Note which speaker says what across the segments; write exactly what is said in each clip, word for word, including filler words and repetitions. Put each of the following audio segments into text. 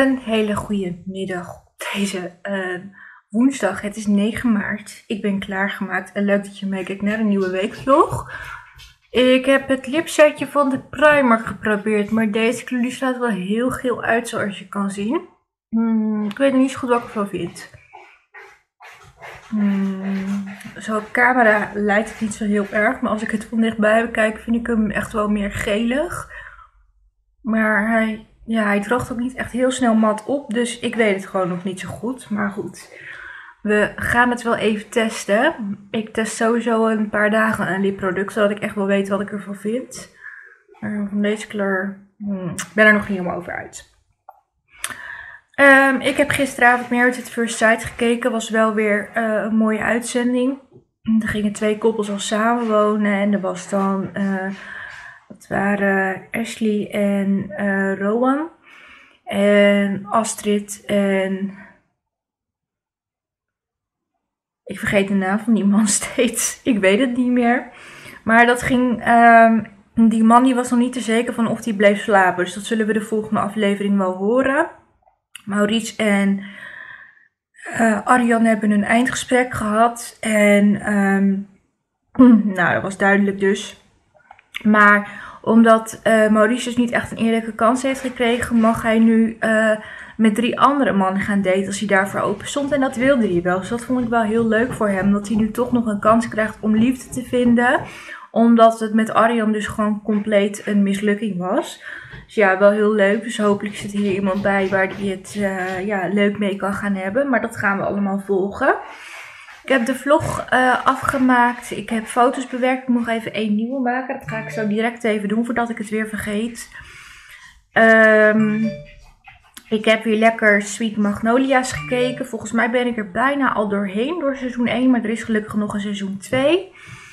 Speaker 1: Een hele goede middag op deze uh, woensdag. Het is negen maart. Ik ben klaargemaakt en leuk dat je meekijkt naar een nieuwe weekvlog. Ik heb het lipsetje van de Primark geprobeerd, maar deze kleur slaat wel heel geel uit zoals je kan zien. Hmm, ik weet nog niet zo goed wat ik ervan vind. Hmm, zo op camera lijkt het niet zo heel erg, maar als ik het van dichtbij bekijk vind ik hem echt wel meer gelig. Maar hij... Ja, hij droogt ook niet echt heel snel mat op, dus ik weet het gewoon nog niet zo goed. Maar goed, we gaan het wel even testen. Ik test sowieso een paar dagen een lipproduct, zodat ik echt wel weet wat ik ervan vind. Maar van deze kleur, hmm, ik ben er nog niet helemaal over uit. Um, ik heb gisteravond Married at First Sight gekeken, was wel weer uh, een mooie uitzending. Er gingen twee koppels al samenwonen en er was dan... Uh, Dat waren Ashley en uh, Rowan. En Astrid en... Ik vergeet de naam van die man steeds. Ik weet het niet meer. Maar dat ging... Um, die man die was nog niet te zeker van of hij bleef slapen. Dus dat zullen we de volgende aflevering wel horen. Maurice en uh, Arjan hebben een eindgesprek gehad. En... Um, nou, dat was duidelijk dus. Maar... Omdat uh, Maurice dus niet echt een eerlijke kans heeft gekregen, mag hij nu uh, met drie andere mannen gaan daten als hij daarvoor open stond. En dat wilde hij wel. Dus dat vond ik wel heel leuk voor hem. Dat hij nu toch nog een kans krijgt om liefde te vinden. Omdat het met Arjan dus gewoon compleet een mislukking was. Dus ja, wel heel leuk. Dus hopelijk zit hier iemand bij waar hij het uh, ja, leuk mee kan gaan hebben. Maar dat gaan we allemaal volgen. Ik heb de vlog uh, afgemaakt. Ik heb foto's bewerkt. Ik moet nog even één nieuwe maken. Dat ga ik zo direct even doen voordat ik het weer vergeet. Um, ik heb weer lekker Sweet Magnolia's gekeken. Volgens mij ben ik er bijna al doorheen door seizoen één. Maar er is gelukkig nog een seizoen twee.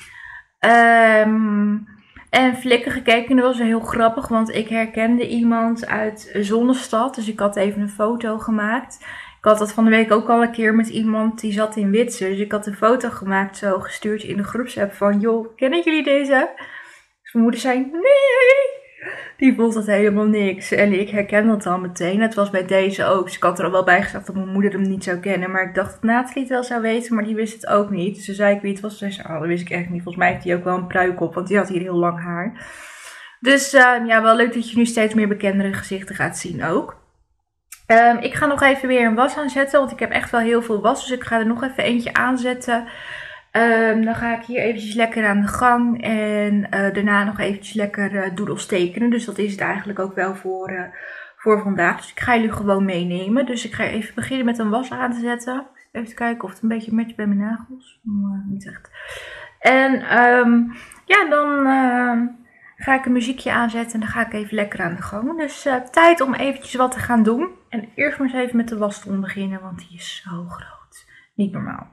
Speaker 1: Um, en Flikken gekeken. En dat was wel heel grappig. Want ik herkende iemand uit Zonnestad. Dus ik had even een foto gemaakt. Ik had dat van de week ook al een keer met iemand die zat in Witsen. Dus ik had een foto gemaakt, zo gestuurd in de groepsapp van... Joh, kennen jullie deze? Dus mijn moeder zei, nee! Die vond dat helemaal niks. En ik herkende dat al meteen. Het was bij deze ook. Dus ik had er al wel bij gezegd dat mijn moeder hem niet zou kennen. Maar ik dacht dat Nathalie het wel zou weten, maar die wist het ook niet. Dus toen zei ik wie het was. Ze zei, oh, dat wist ik echt niet. Volgens mij heeft hij ook wel een pruik op, want die had hier heel lang haar. Dus uh, ja, wel leuk dat je nu steeds meer bekendere gezichten gaat zien ook. Um, ik ga nog even weer een was aanzetten, want ik heb echt wel heel veel was. Dus ik ga er nog even eentje aanzetten. Um, dan ga ik hier eventjes lekker aan de gang. En uh, daarna nog eventjes lekker uh, doodles tekenen. Dus dat is het eigenlijk ook wel voor, uh, voor vandaag. Dus ik ga jullie gewoon meenemen. Dus ik ga even beginnen met een was aan te zetten. Even kijken of het een beetje matcht bij mijn nagels. Uh, niet echt. En um, ja, dan... Uh, ga ik een muziekje aanzetten en dan ga ik even lekker aan de gang. Dus uh, tijd om eventjes wat te gaan doen. En eerst maar eens even met de waston beginnen, want die is zo groot. Niet normaal.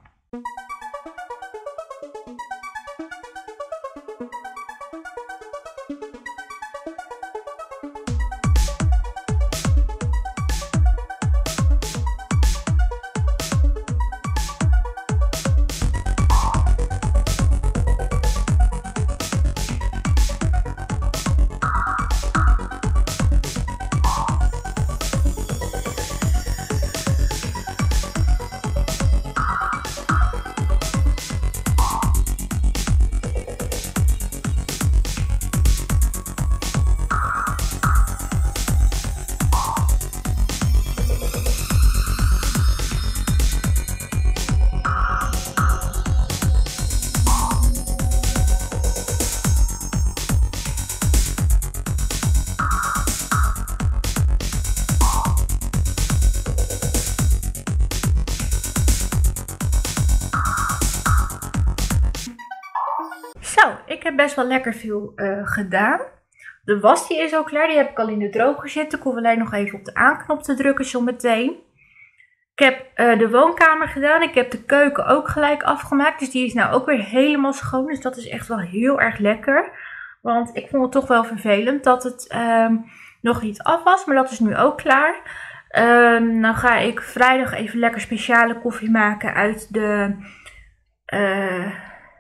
Speaker 1: Zo, ik heb best wel lekker veel uh, gedaan. De was die is al klaar. Die heb ik al in de droog gezet. Ik hoef alleen nog even op de aanknop te drukken zo meteen. Ik heb uh, de woonkamer gedaan. Ik heb de keuken ook gelijk afgemaakt. Dus die is nou ook weer helemaal schoon. Dus dat is echt wel heel erg lekker. Want ik vond het toch wel vervelend dat het um, nog niet af was. Maar dat is nu ook klaar. Um, dan ga ik vrijdag even lekker speciale koffie maken uit de... Uh,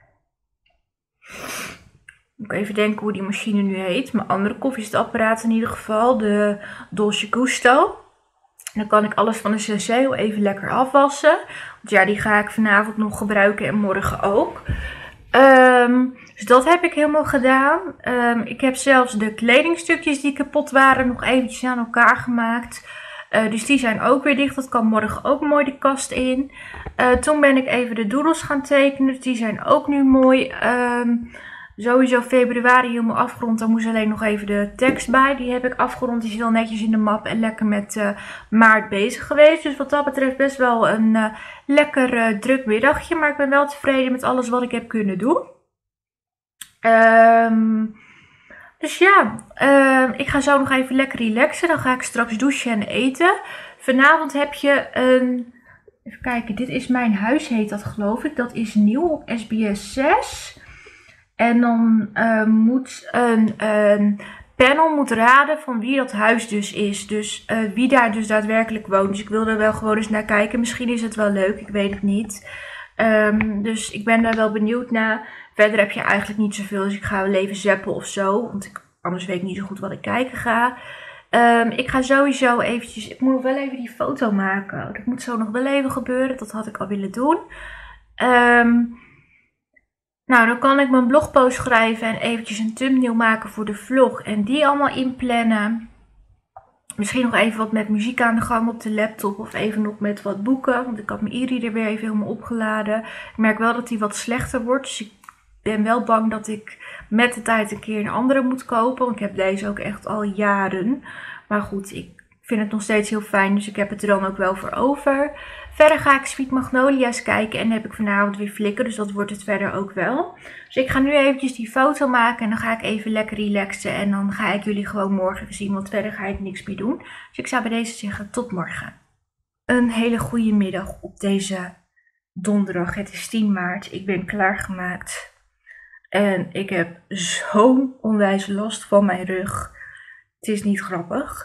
Speaker 1: Moet ik even denken hoe die machine nu heet. Mijn andere koffiezetapparaat in ieder geval. De Dolce Gusto. dan kan ik alles van de Senseo even lekker afwassen. Want ja, die ga ik vanavond nog gebruiken en morgen ook. Um, dus dat heb ik helemaal gedaan. Um, ik heb zelfs de kledingstukjes die kapot waren nog eventjes aan elkaar gemaakt. Uh, dus die zijn ook weer dicht. Dat kan morgen ook mooi de kast in. Uh, toen ben ik even de doodles gaan tekenen. Dus die zijn ook nu mooi. Um, sowieso februari helemaal afgerond. Daar moest alleen nog even de tekst bij. Die heb ik afgerond. Die is wel netjes in de map en lekker met uh, maart bezig geweest. Dus wat dat betreft best wel een uh, lekker uh, druk middagje. Maar ik ben wel tevreden met alles wat ik heb kunnen doen. Um, dus ja, uh, ik ga zo nog even lekker relaxen. Dan ga ik straks douchen en eten. Vanavond heb je een... Even kijken, dit is Mijn Huis heet dat geloof ik. Dat is nieuw op S B S zes. En dan uh, moet een, een panel moet raden van wie dat huis dus is. Dus uh, wie daar dus daadwerkelijk woont. Dus ik wil er wel gewoon eens naar kijken. Misschien is het wel leuk, ik weet het niet. Um, dus ik ben daar wel benieuwd naar. Verder heb je eigenlijk niet zoveel. Dus ik ga wel even zappen of zo. Want ik, anders weet ik niet zo goed wat ik kijken ga. Um, ik ga sowieso eventjes... Ik moet nog wel even die foto maken. Dat moet zo nog wel even gebeuren. Dat had ik al willen doen. Um, nou, dan kan ik mijn blogpost schrijven. En eventjes een thumbnail maken voor de vlog. En die allemaal inplannen. Misschien nog even wat met muziek aan de gang op de laptop. Of even nog met wat boeken. Want ik had mijn e-reader weer even helemaal opgeladen. Ik merk wel dat die wat slechter wordt. Dus ik ben wel bang dat ik met de tijd een keer een andere moet kopen. Want ik heb deze ook echt al jaren. Maar goed, ik vind het nog steeds heel fijn. Dus ik heb het er dan ook wel voor over. Verder ga ik Sweet Magnolia's kijken. En dan heb ik vanavond weer flikken. Dus dat wordt het verder ook wel. Dus ik ga nu eventjes die foto maken. En dan ga ik even lekker relaxen. En dan ga ik jullie gewoon morgen zien. Want verder ga ik niks meer doen. Dus ik zou bij deze zeggen tot morgen. Een hele goede middag op deze donderdag. Het is tien maart. Ik ben klaargemaakt. En ik heb zo'n onwijs last van mijn rug. Het is niet grappig.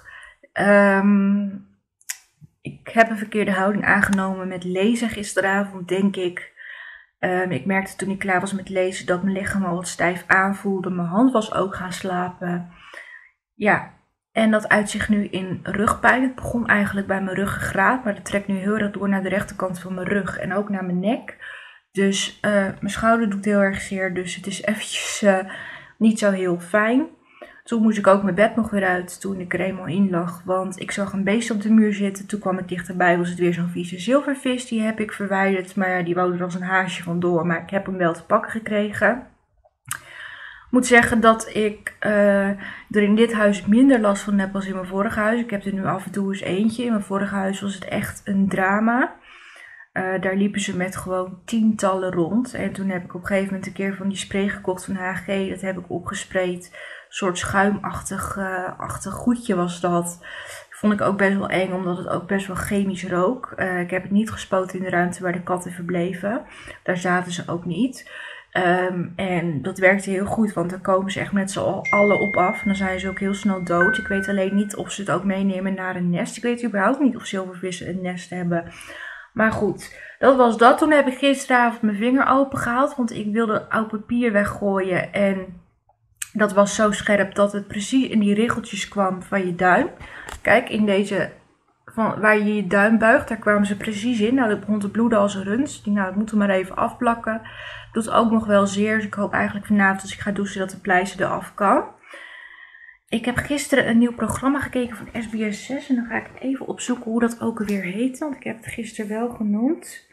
Speaker 1: Um, ik heb een verkeerde houding aangenomen met lezen gisteravond, denk ik. Um, ik merkte toen ik klaar was met lezen dat mijn lichaam al wat stijf aanvoelde. Mijn hand was ook gaan slapen. Ja, en dat uit zich nu in rugpijn. Het begon eigenlijk bij mijn ruggengraat, maar dat trekt nu heel erg door naar de rechterkant van mijn rug en ook naar mijn nek. Dus uh, mijn schouder doet heel erg zeer, dus het is eventjes uh, niet zo heel fijn. Toen moest ik ook mijn bed nog weer uit toen ik er eenmaal in lag. Want ik zag een beest op de muur zitten. Toen kwam ik dichterbij, was het weer zo'n vieze zilvervis. Die heb ik verwijderd, maar ja, die wou er als een haasje vandoor. Maar ik heb hem wel te pakken gekregen. Ik moet zeggen dat ik uh, er in dit huis minder last van heb als in mijn vorige huis. Ik heb er nu af en toe eens eentje. In mijn vorige huis was het echt een drama. Uh, daar liepen ze met gewoon tientallen rond. En toen heb ik op een gegeven moment een keer van die spray gekocht van H G. Dat heb ik opgespreid. Een soort schuimachtig uh, achtig goedje was dat. Vond ik ook best wel eng, omdat het ook best wel chemisch rook. Uh, ik heb het niet gespoten in de ruimte waar de katten verbleven. Daar zaten ze ook niet. Um, en dat werkte heel goed, want dan komen ze echt met z'n allen op af. En dan zijn ze ook heel snel dood. Ik weet alleen niet of ze het ook meenemen naar een nest. Ik weet überhaupt niet of zilvervissen een nest hebben. Maar goed, dat was dat. Toen heb ik gisteravond mijn vinger open gehaald, want ik wilde oud papier weggooien. En dat was zo scherp dat het precies in die riggeltjes kwam van je duim. Kijk, in deze, van, waar je je duim buigt, daar kwamen ze precies in. Nou, dat begon te bloeden als een runs. Nou, dat moeten we maar even afplakken. Doet ook nog wel zeer, dus ik hoop eigenlijk vanavond als ik ga douchen dat de pleister eraf kan. Ik heb gisteren een nieuw programma gekeken van S B S zes. En dan ga ik even opzoeken hoe dat ook alweer heet. Want ik heb het gisteren wel genoemd.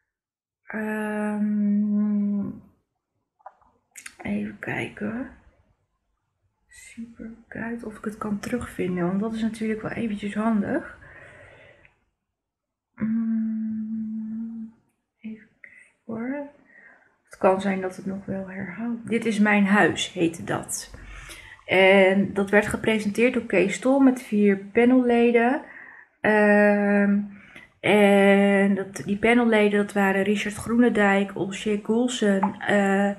Speaker 1: Um, even kijken. Super, kijk of ik het kan terugvinden. Want dat is natuurlijk wel eventjes handig. Um, even kijken hoor. Het kan zijn dat het nog wel herhaalt. Dit is Mijn Huis, heette dat. En dat werd gepresenteerd door Kees Stol met vier panelleden. Um, en dat, die panelleden, dat waren Richard Groenendijk, Olsje Goelsen, uh,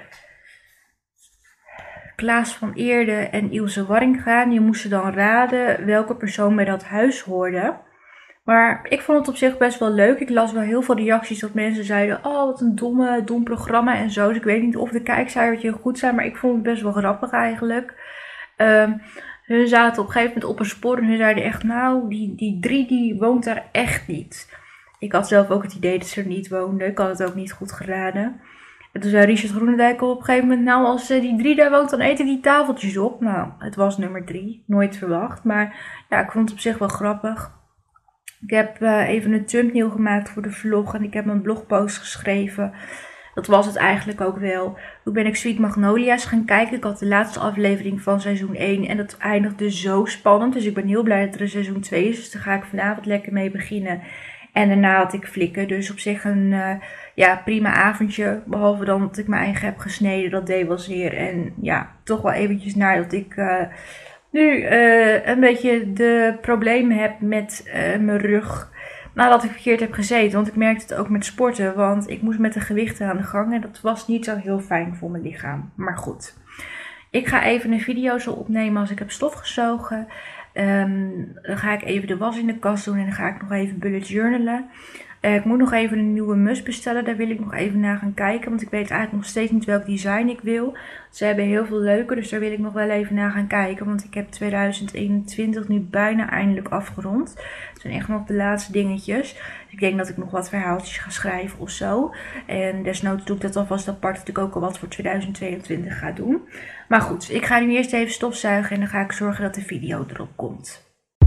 Speaker 1: Klaas van Eerde en Ilse Warringa. Die moesten dan raden welke persoon bij dat huis hoorde. Maar ik vond het op zich best wel leuk. Ik las wel heel veel reacties dat mensen zeiden, oh wat een domme, dom programma en zo. Dus ik weet niet of de kijkcijfertjes heel goed zijn, maar ik vond het best wel grappig eigenlijk. Um, Hun zaten op een gegeven moment op een spoor en hun zeiden echt, nou, die, die drie die woont daar echt niet. Ik had zelf ook het idee dat ze er niet woonde. Ik had het ook niet goed geraden. En toen zei Richard Groenendijk op een gegeven moment, nou, als die drie daar woont, dan eten die tafeltjes op. Nou, het was nummer drie. Nooit verwacht. Maar ja, ik vond het op zich wel grappig. Ik heb uh, even een thumbnail gemaakt voor de vlog en ik heb een blogpost geschreven. Dat was het eigenlijk ook wel. Toen ben ik Sweet Magnolia's gaan kijken. Ik had de laatste aflevering van seizoen één en dat eindigde zo spannend. Dus ik ben heel blij dat er een seizoen twee is. Dus daar ga ik vanavond lekker mee beginnen. En daarna had ik flikken. Dus op zich een uh, ja, prima avondje. Behalve dan dat ik mijn eigen heb gesneden. Dat deed wel zeer. En ja, toch wel eventjes nadat ik uh, nu uh, een beetje de problemen heb met uh, mijn rug. Nadat ik verkeerd heb gezeten. Want ik merkte het ook met sporten. Want ik moest met de gewichten aan de gang. En dat was niet zo heel fijn voor mijn lichaam. Maar goed. Ik ga even een video zo opnemen als ik heb stofgezogen. Um, dan ga ik even de was in de kast doen. En dan ga ik nog even bullet journalen. Uh, ik moet nog even een nieuwe mus bestellen. Daar wil ik nog even naar gaan kijken. Want ik weet eigenlijk nog steeds niet welk design ik wil. Ze hebben heel veel leuke. Dus daar wil ik nog wel even naar gaan kijken. Want ik heb tweeduizend eenentwintig nu bijna eindelijk afgerond. Het zijn echt nog de laatste dingetjes. Dus ik denk dat ik nog wat verhaaltjes ga schrijven of zo. En desnoods doe ik dat alvast apart. Dat ik ook al wat voor tweeduizend tweeëntwintig ga doen. Maar goed, ik ga nu eerst even stofzuigen. En dan ga ik zorgen dat de video erop komt.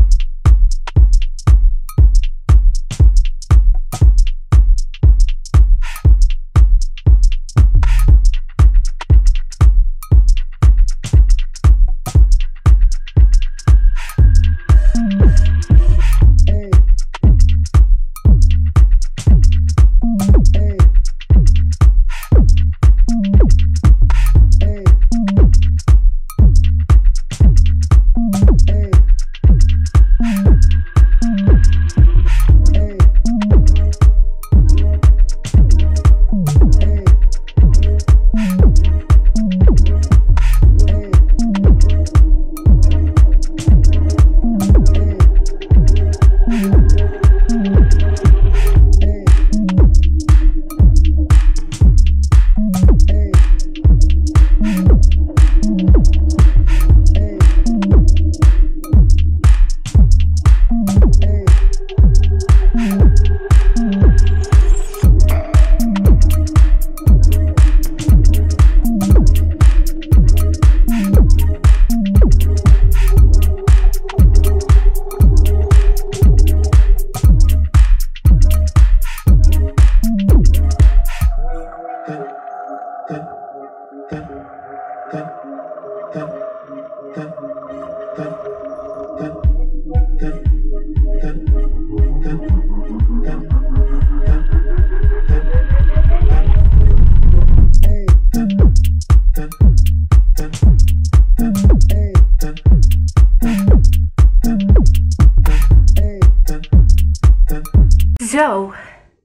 Speaker 1: Zo,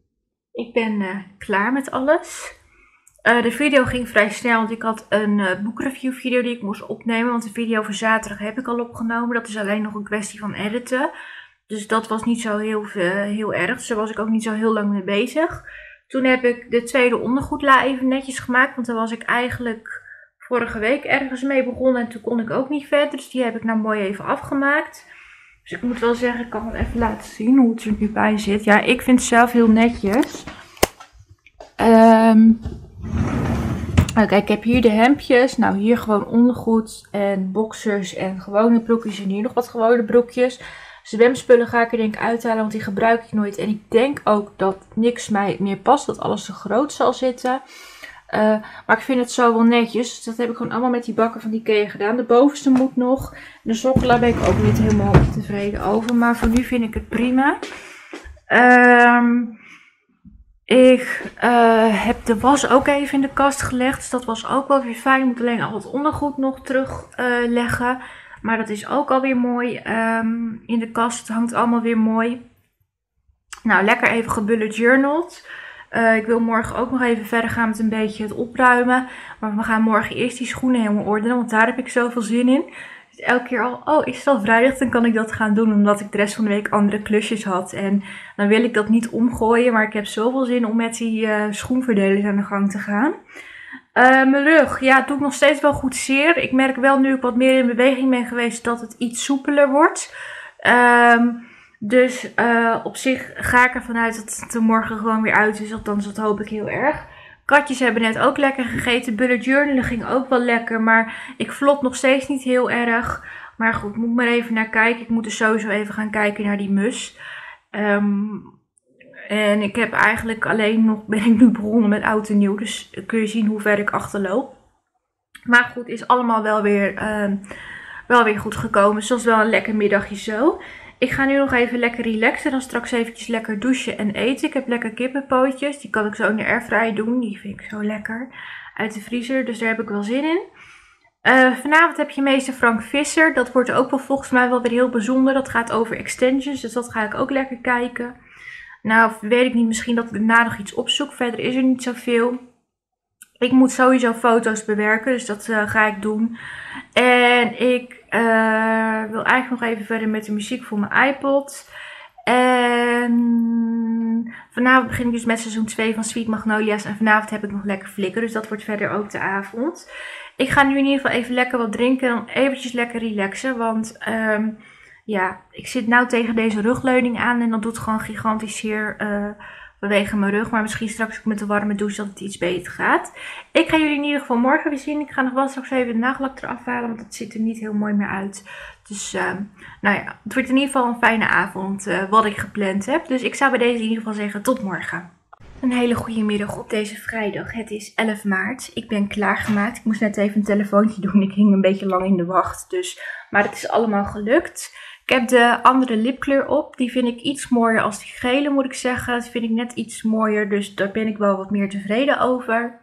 Speaker 1: ik ben uh, klaar met alles. Uh, de video ging vrij snel, want ik had een uh, boekreview video die ik moest opnemen. Want de video voor zaterdag heb ik al opgenomen. Dat is alleen nog een kwestie van editen. Dus dat was niet zo heel, uh, heel erg. Dus daar was ik ook niet zo heel lang mee bezig. Toen heb ik de tweede ondergoedla even netjes gemaakt. Want daar was ik eigenlijk vorige week ergens mee begonnen. En toen kon ik ook niet verder. Dus die heb ik nou mooi even afgemaakt. Dus ik moet wel zeggen, ik kan het even laten zien hoe het er nu bij zit. Ja, ik vind het zelf heel netjes. Um, Oké, okay, ik heb hier de hemdjes. Nou, hier gewoon ondergoed en boxers en gewone broekjes. En hier nog wat gewone broekjes. Zwemspullen ga ik er denk ik uithalen, want die gebruik ik nooit. En ik denk ook dat niks mij meer past, dat alles te groot zal zitten. Uh, maar ik vind het zo wel netjes. Dus dat heb ik gewoon allemaal met die bakken van Ikea gedaan. De bovenste moet nog. De sokken, daar ben ik ook niet helemaal tevreden over. Maar voor nu vind ik het prima. Um, ik uh, heb de was ook even in de kast gelegd. Dus dat was ook wel weer fijn. Ik moet alleen al het ondergoed nog terugleggen. Uh, maar dat is ook alweer mooi um, in de kast. Het hangt allemaal weer mooi. Nou, lekker even gebullet journaled. Uh, ik wil morgen ook nog even verder gaan met een beetje het opruimen. Maar we gaan morgen eerst die schoenen helemaal ordenen. Want daar heb ik zoveel zin in. Dus elke keer al, oh is het al vrijdag, dan kan ik dat gaan doen. Omdat ik de rest van de week andere klusjes had. En dan wil ik dat niet omgooien. Maar ik heb zoveel zin om met die uh, schoenverdelers aan de gang te gaan. Uh, mijn rug, ja, het doet nog steeds wel goed zeer. Ik merk wel nu ik wat meer in beweging ben geweest dat het iets soepeler wordt. Um, dus uh, op zich ga ik ervan uit dat het er morgen gewoon weer uit is. Althans, dat hoop ik heel erg. Katjes hebben net ook lekker gegeten. Bullet journalen ging ook wel lekker. Maar ik vlot nog steeds niet heel erg. Maar goed, moet maar even naar kijken. Ik moet er sowieso even gaan kijken naar die mus. Um, en ik heb eigenlijk alleen nog, ben ik nu begonnen met oud en nieuw. Dus kun je zien hoe ver ik achterloop. Maar goed, is allemaal wel weer, uh, wel weer goed gekomen. Dus dat is wel een lekker middagje zo. Ik ga nu nog even lekker relaxen. Dan straks eventjes lekker douchen en eten. Ik heb lekker kippenpootjes. Die kan ik zo in de airfryer doen. Die vind ik zo lekker uit de vriezer. Dus daar heb ik wel zin in. Uh, vanavond heb je meester Frank Visser. Dat wordt ook wel volgens mij wel weer heel bijzonder. Dat gaat over extensions. Dus dat ga ik ook lekker kijken. Nou, weet ik niet. Misschien dat ik daarna nog iets opzoek. Verder is er niet zoveel. Ik moet sowieso foto's bewerken. Dus dat uh, ga ik doen. En ik uh, wil eigenlijk nog even verder met de muziek voor mijn iPod. En vanavond begin ik dus met seizoen twee van Sweet Magnolia's. En vanavond heb ik nog lekker flikken. Dus dat wordt verder ook de avond. Ik ga nu in ieder geval even lekker wat drinken. En dan eventjes lekker relaxen. Want um, ja, ik zit nou tegen deze rugleuning aan. En dat doet gewoon gigantisch zeer uh, vanwege mijn rug. Maar misschien straks ook met de warme douche dat het iets beter gaat. Ik ga jullie in ieder geval morgen weer zien. Ik ga nog wel straks even de nagellak eraf halen. Want het ziet er niet heel mooi meer uit. Dus uh, nou ja, het wordt in ieder geval een fijne avond uh, wat ik gepland heb. Dus ik zou bij deze in ieder geval zeggen tot morgen. Een hele goede middag op deze vrijdag. Het is elf maart. Ik ben klaargemaakt. Ik moest net even een telefoontje doen. Ik hing een beetje lang in de wacht. Dus, maar het is allemaal gelukt. Ik heb de andere lipkleur op. Die vind ik iets mooier als die gele, moet ik zeggen. Dat vind ik net iets mooier. Dus daar ben ik wel wat meer tevreden over.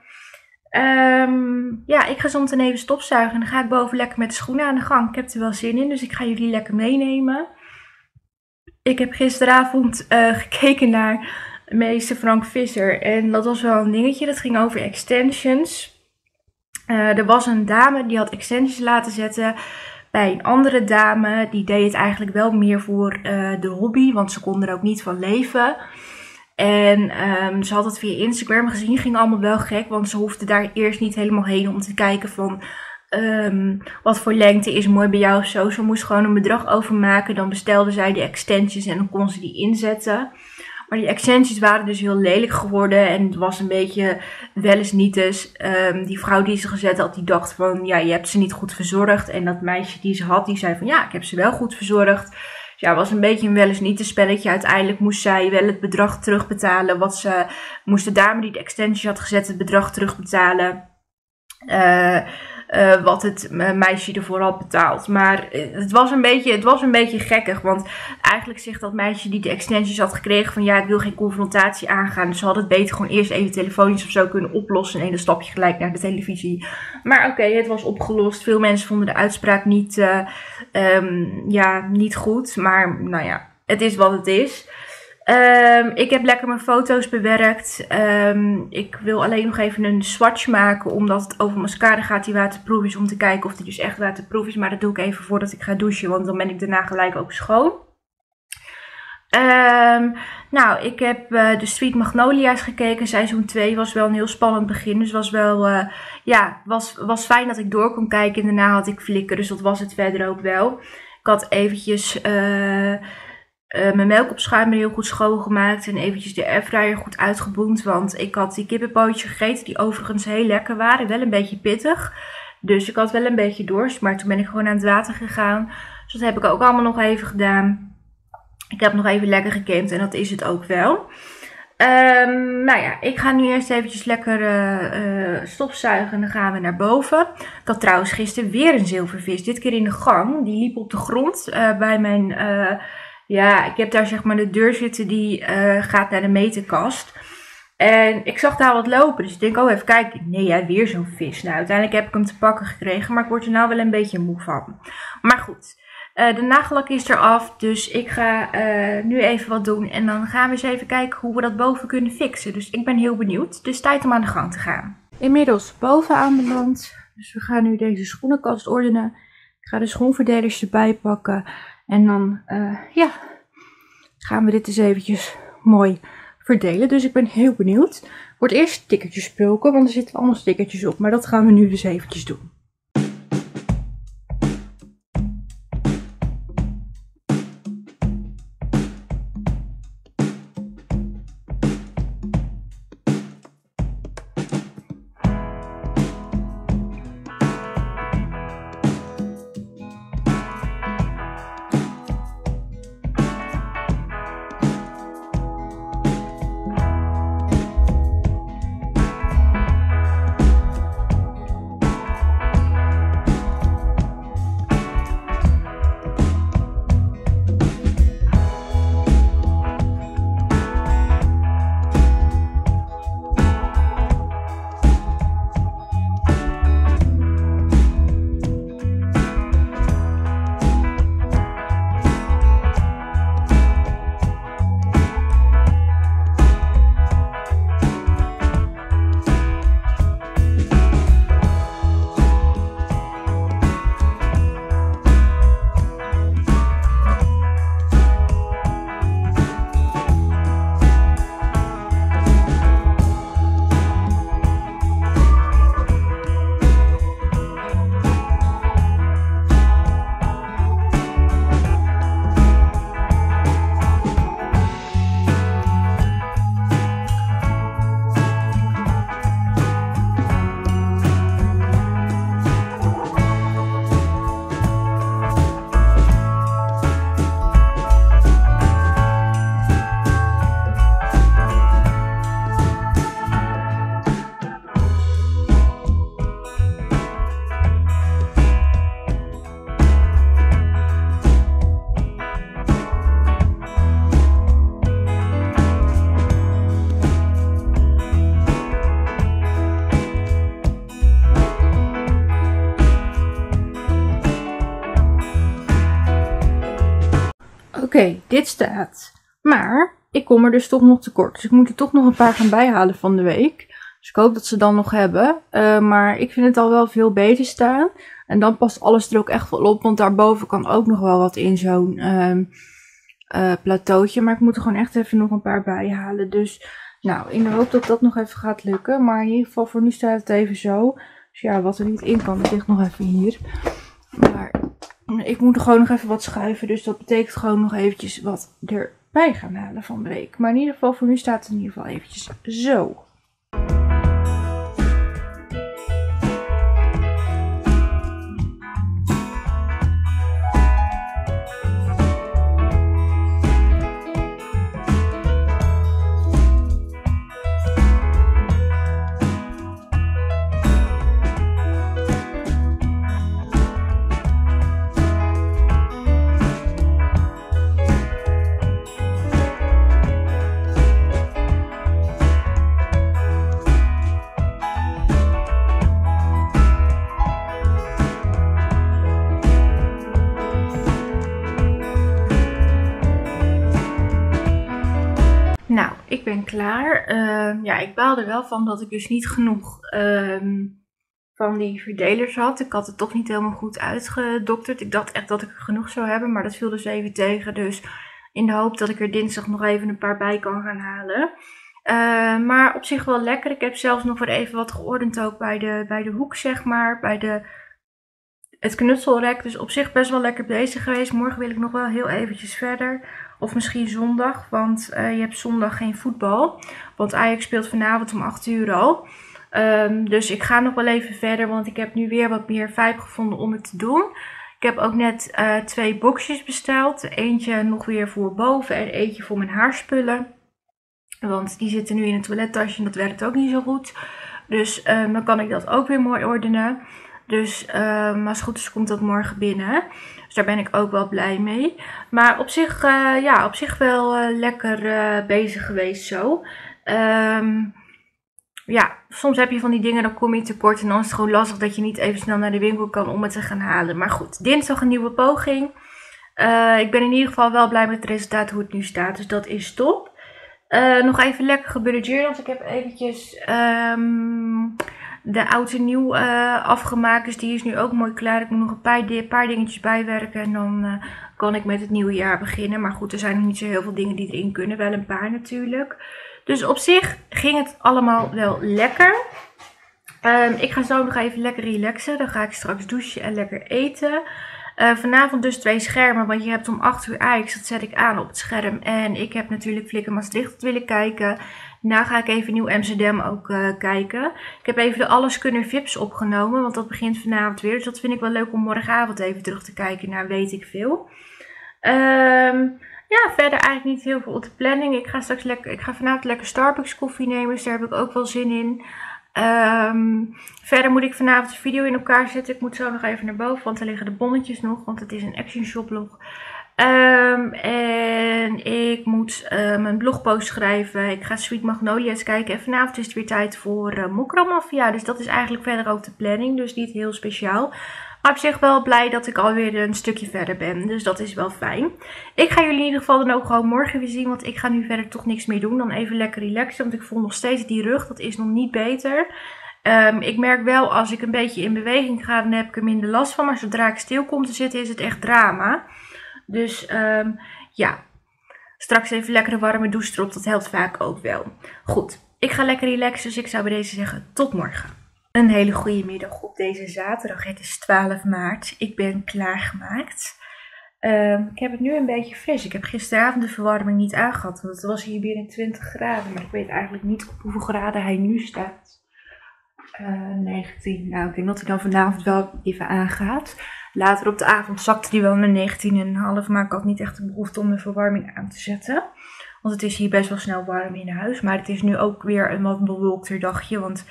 Speaker 1: Um, ja, ik ga zo meteen even stofzuigen. En dan ga ik boven lekker met de schoenen aan de gang. Ik heb er wel zin in. Dus ik ga jullie lekker meenemen. Ik heb gisteravond uh, gekeken naar meester Frank Visser. En dat was wel een dingetje. Dat ging over extensions. Uh, er was een dame die had extensions laten zetten bij een andere dame. Die deed het eigenlijk wel meer voor uh, de hobby. Want ze kon er ook niet van leven. En um, ze had het via Instagram gezien. Ging allemaal wel gek. Want ze hoefde daar eerst niet helemaal heen om te kijken van Um, wat voor lengte is mooi bij jou of zo. Ze moest gewoon een bedrag overmaken. Dan bestelde zij die extensions en dan kon ze die inzetten. Maar die extensions waren dus heel lelijk geworden. En het was een beetje wel eens niet eens. Um, die vrouw die ze gezet had, die dacht van ja, je hebt ze niet goed verzorgd. En dat meisje die ze had, die zei van ja, ik heb ze wel goed verzorgd. Dus ja, het was een beetje een wel eens niet een spelletje. Uiteindelijk moest zij wel het bedrag terugbetalen. Wat ze moest de dame die de extensions had gezet het bedrag terugbetalen. Uh, Uh, wat het uh, meisje ervoor had betaald. Maar uh, het, was een beetje, het was een beetje gekkig. Want eigenlijk zegt dat meisje die de extensions had gekregen van ja, ik wil geen confrontatie aangaan. Dus ze had het beter gewoon eerst even telefonisch of zo kunnen oplossen. En dan stap je gelijk naar de televisie. Maar oké, okay, het was opgelost. Veel mensen vonden de uitspraak niet, uh, um, ja, niet goed. Maar nou ja, het is wat het is. Um, ik heb lekker mijn foto's bewerkt. Um, ik wil alleen nog even een swatch maken. Omdat het over mascara gaat die waterproof is. Om te kijken of die dus echt waterproof is. Maar dat doe ik even voordat ik ga douchen. Want dan ben ik daarna gelijk ook schoon. Um, nou, ik heb uh, de Sweet Magnolia's gekeken. Seizoen twee was wel een heel spannend begin. Dus was wel, uh, ja, was, was fijn dat ik door kon kijken. En daarna had ik flikken. Dus dat was het verder ook wel. Ik had eventjes Uh, Uh, mijn melkopschuimer heel goed schoongemaakt en eventjes de airfryer goed uitgeboend. Want ik had die kippenpootjes gegeten die overigens heel lekker waren. Wel een beetje pittig. Dus ik had wel een beetje dorst. Maar toen ben ik gewoon aan het water gegaan. Dus dat heb ik ook allemaal nog even gedaan. Ik heb nog even lekker gekend en dat is het ook wel. Um, nou ja, ik ga nu eerst eventjes lekker uh, uh, stofzuigen en dan gaan we naar boven. Ik had trouwens gisteren weer een zilvervis. Dit keer in de gang. Die liep op de grond uh, bij mijn Uh, Ja, ik heb daar zeg maar de deur zitten die uh, gaat naar de meterkast. En ik zag daar wat lopen. Dus ik denk, oh even kijken. Nee, ja, weer zo'n vis. Nou, uiteindelijk heb ik hem te pakken gekregen. Maar ik word er nou wel een beetje moe van. Maar goed, uh, de nagellak is eraf. Dus ik ga uh, nu even wat doen. En dan gaan we eens even kijken hoe we dat boven kunnen fixen. Dus ik ben heel benieuwd. Dus tijd om aan de gang te gaan. Inmiddels boven aanbeland. Dus we gaan nu deze schoenenkast ordenen. Ik ga de schoenverdelers erbij pakken. En dan, uh, ja, gaan we dit eens eventjes mooi verdelen. Dus ik ben heel benieuwd. Voor het eerst stickertjes spulken, want er zitten allemaal stickertjes op. Maar dat gaan we nu dus eventjes doen. Oké, okay, dit staat. Maar ik kom er dus toch nog tekort. Dus ik moet er toch nog een paar gaan bijhalen van de week. Dus ik hoop dat ze dan nog hebben. Uh, maar ik vind het al wel veel beter staan. En dan past alles er ook echt wel op. Want daarboven kan ook nog wel wat in zo'n uh, uh, plateautje. Maar ik moet er gewoon echt even nog een paar bijhalen. Dus nou, in de hoop dat dat nog even gaat lukken. Maar in ieder geval voor nu staat het even zo. Dus ja, wat er niet in kan, dat ligt nog even hier. Maar ik moet er gewoon nog even wat schuiven. Dus dat betekent gewoon nog eventjes wat erbij gaan halen van de week. Maar in ieder geval voor nu staat het in ieder geval eventjes zo. Nou, ik ben klaar. Uh, ja, ik baalde wel van dat ik dus niet genoeg uh, van die verdelers had. Ik had het toch niet helemaal goed uitgedokterd. Ik dacht echt dat ik er genoeg zou hebben, maar dat viel dus even tegen. Dus in de hoop dat ik er dinsdag nog even een paar bij kan gaan halen. Uh, maar op zich wel lekker. Ik heb zelfs nog weer even wat geordend ook bij de, bij de hoek, zeg maar. Bij de, het knutselrek. Dus op zich best wel lekker bezig geweest. Morgen wil ik nog wel heel eventjes verder. Of misschien zondag, want uh, je hebt zondag geen voetbal. Want Ajax speelt vanavond om acht uur al. Um, dus ik ga nog wel even verder, want ik heb nu weer wat meer vibe gevonden om het te doen. Ik heb ook net uh, twee boxjes besteld. Eentje nog weer voor boven en eentje voor mijn haarspullen. Want die zitten nu in het toilettasje en dat werkt ook niet zo goed. Dus um, dan kan ik dat ook weer mooi ordenen. Dus um, als het goed is komt dat morgen binnen. Dus daar ben ik ook wel blij mee. Maar op zich, uh, ja, op zich wel uh, lekker uh, bezig geweest zo. Um, ja, soms heb je van die dingen, dan kom je tekort. En dan is het gewoon lastig dat je niet even snel naar de winkel kan om het te gaan halen. Maar goed, dinsdag een nieuwe poging. Uh, ik ben in ieder geval wel blij met het resultaat hoe het nu staat. Dus dat is top. Uh, nog even lekker gebudgeteerd. Want ik heb eventjes... Um, de oud en nieuw uh, afgemaakt. Dus die is nu ook mooi klaar. Ik moet nog een paar, een paar dingetjes bijwerken. En dan uh, kan ik met het nieuwe jaar beginnen. Maar goed, er zijn nog niet zo heel veel dingen die erin kunnen. Wel een paar natuurlijk. Dus op zich ging het allemaal wel lekker. Um, ik ga zo nog even lekker relaxen. Dan ga ik straks douchen en lekker eten. Uh, vanavond dus twee schermen, want je hebt om acht uur Ajax, dat zet ik aan op het scherm. En ik heb natuurlijk Flikker Maastricht willen kijken. Daarna ga ik even Nieuw Amsterdam ook uh, kijken. Ik heb even de Alleskunner V I Ps opgenomen, want dat begint vanavond weer. Dus dat vind ik wel leuk om morgenavond even terug te kijken naar Weet ik Veel. Um, ja, verder eigenlijk niet heel veel op de planning. Ik ga, straks lekker, ik ga vanavond lekker Starbucks koffie nemen, dus daar heb ik ook wel zin in. Um, verder moet ik vanavond de video in elkaar zetten. Ik moet zo nog even naar boven, want er liggen de bonnetjes nog, want het is een Action Shoplog. Um, en ik moet uh, mijn blogpost schrijven. Ik ga Sweet Magnolia's kijken. En vanavond is het weer tijd voor uh, Mokro-Mafia. Dus dat is eigenlijk verder ook de planning. Dus niet heel speciaal. Maar op zich wel blij dat ik alweer een stukje verder ben. Dus dat is wel fijn. Ik ga jullie in ieder geval dan ook gewoon morgen weer zien. Want ik ga nu verder toch niks meer doen. Dan even lekker relaxen. Want ik voel nog steeds die rug. Dat is nog niet beter. Um, ik merk wel als ik een beetje in beweging ga. Dan heb ik er minder last van. Maar zodra ik stil kom te zitten is het echt drama. Dus um, ja. Straks even lekker een warme douche erop. Dat helpt vaak ook wel. Goed. Ik ga lekker relaxen. Dus ik zou bij deze zeggen tot morgen. Een hele goede middag op deze zaterdag. Het is twaalf maart. Ik ben klaargemaakt. Uh, ik heb het nu een beetje fris. Ik heb gisteravond de verwarming niet aangehad. Want het was hier binnen twintig graden. Maar ik weet eigenlijk niet op hoeveel graden hij nu staat. Uh, negentien. Nou, ik denk dat hij dan vanavond wel even aangaat. Later op de avond zakte hij wel naar negentien komma vijf. Maar ik had niet echt de behoefte om de verwarming aan te zetten. Want het is hier best wel snel warm in huis. Maar het is nu ook weer een wat bewolkter dagje. Want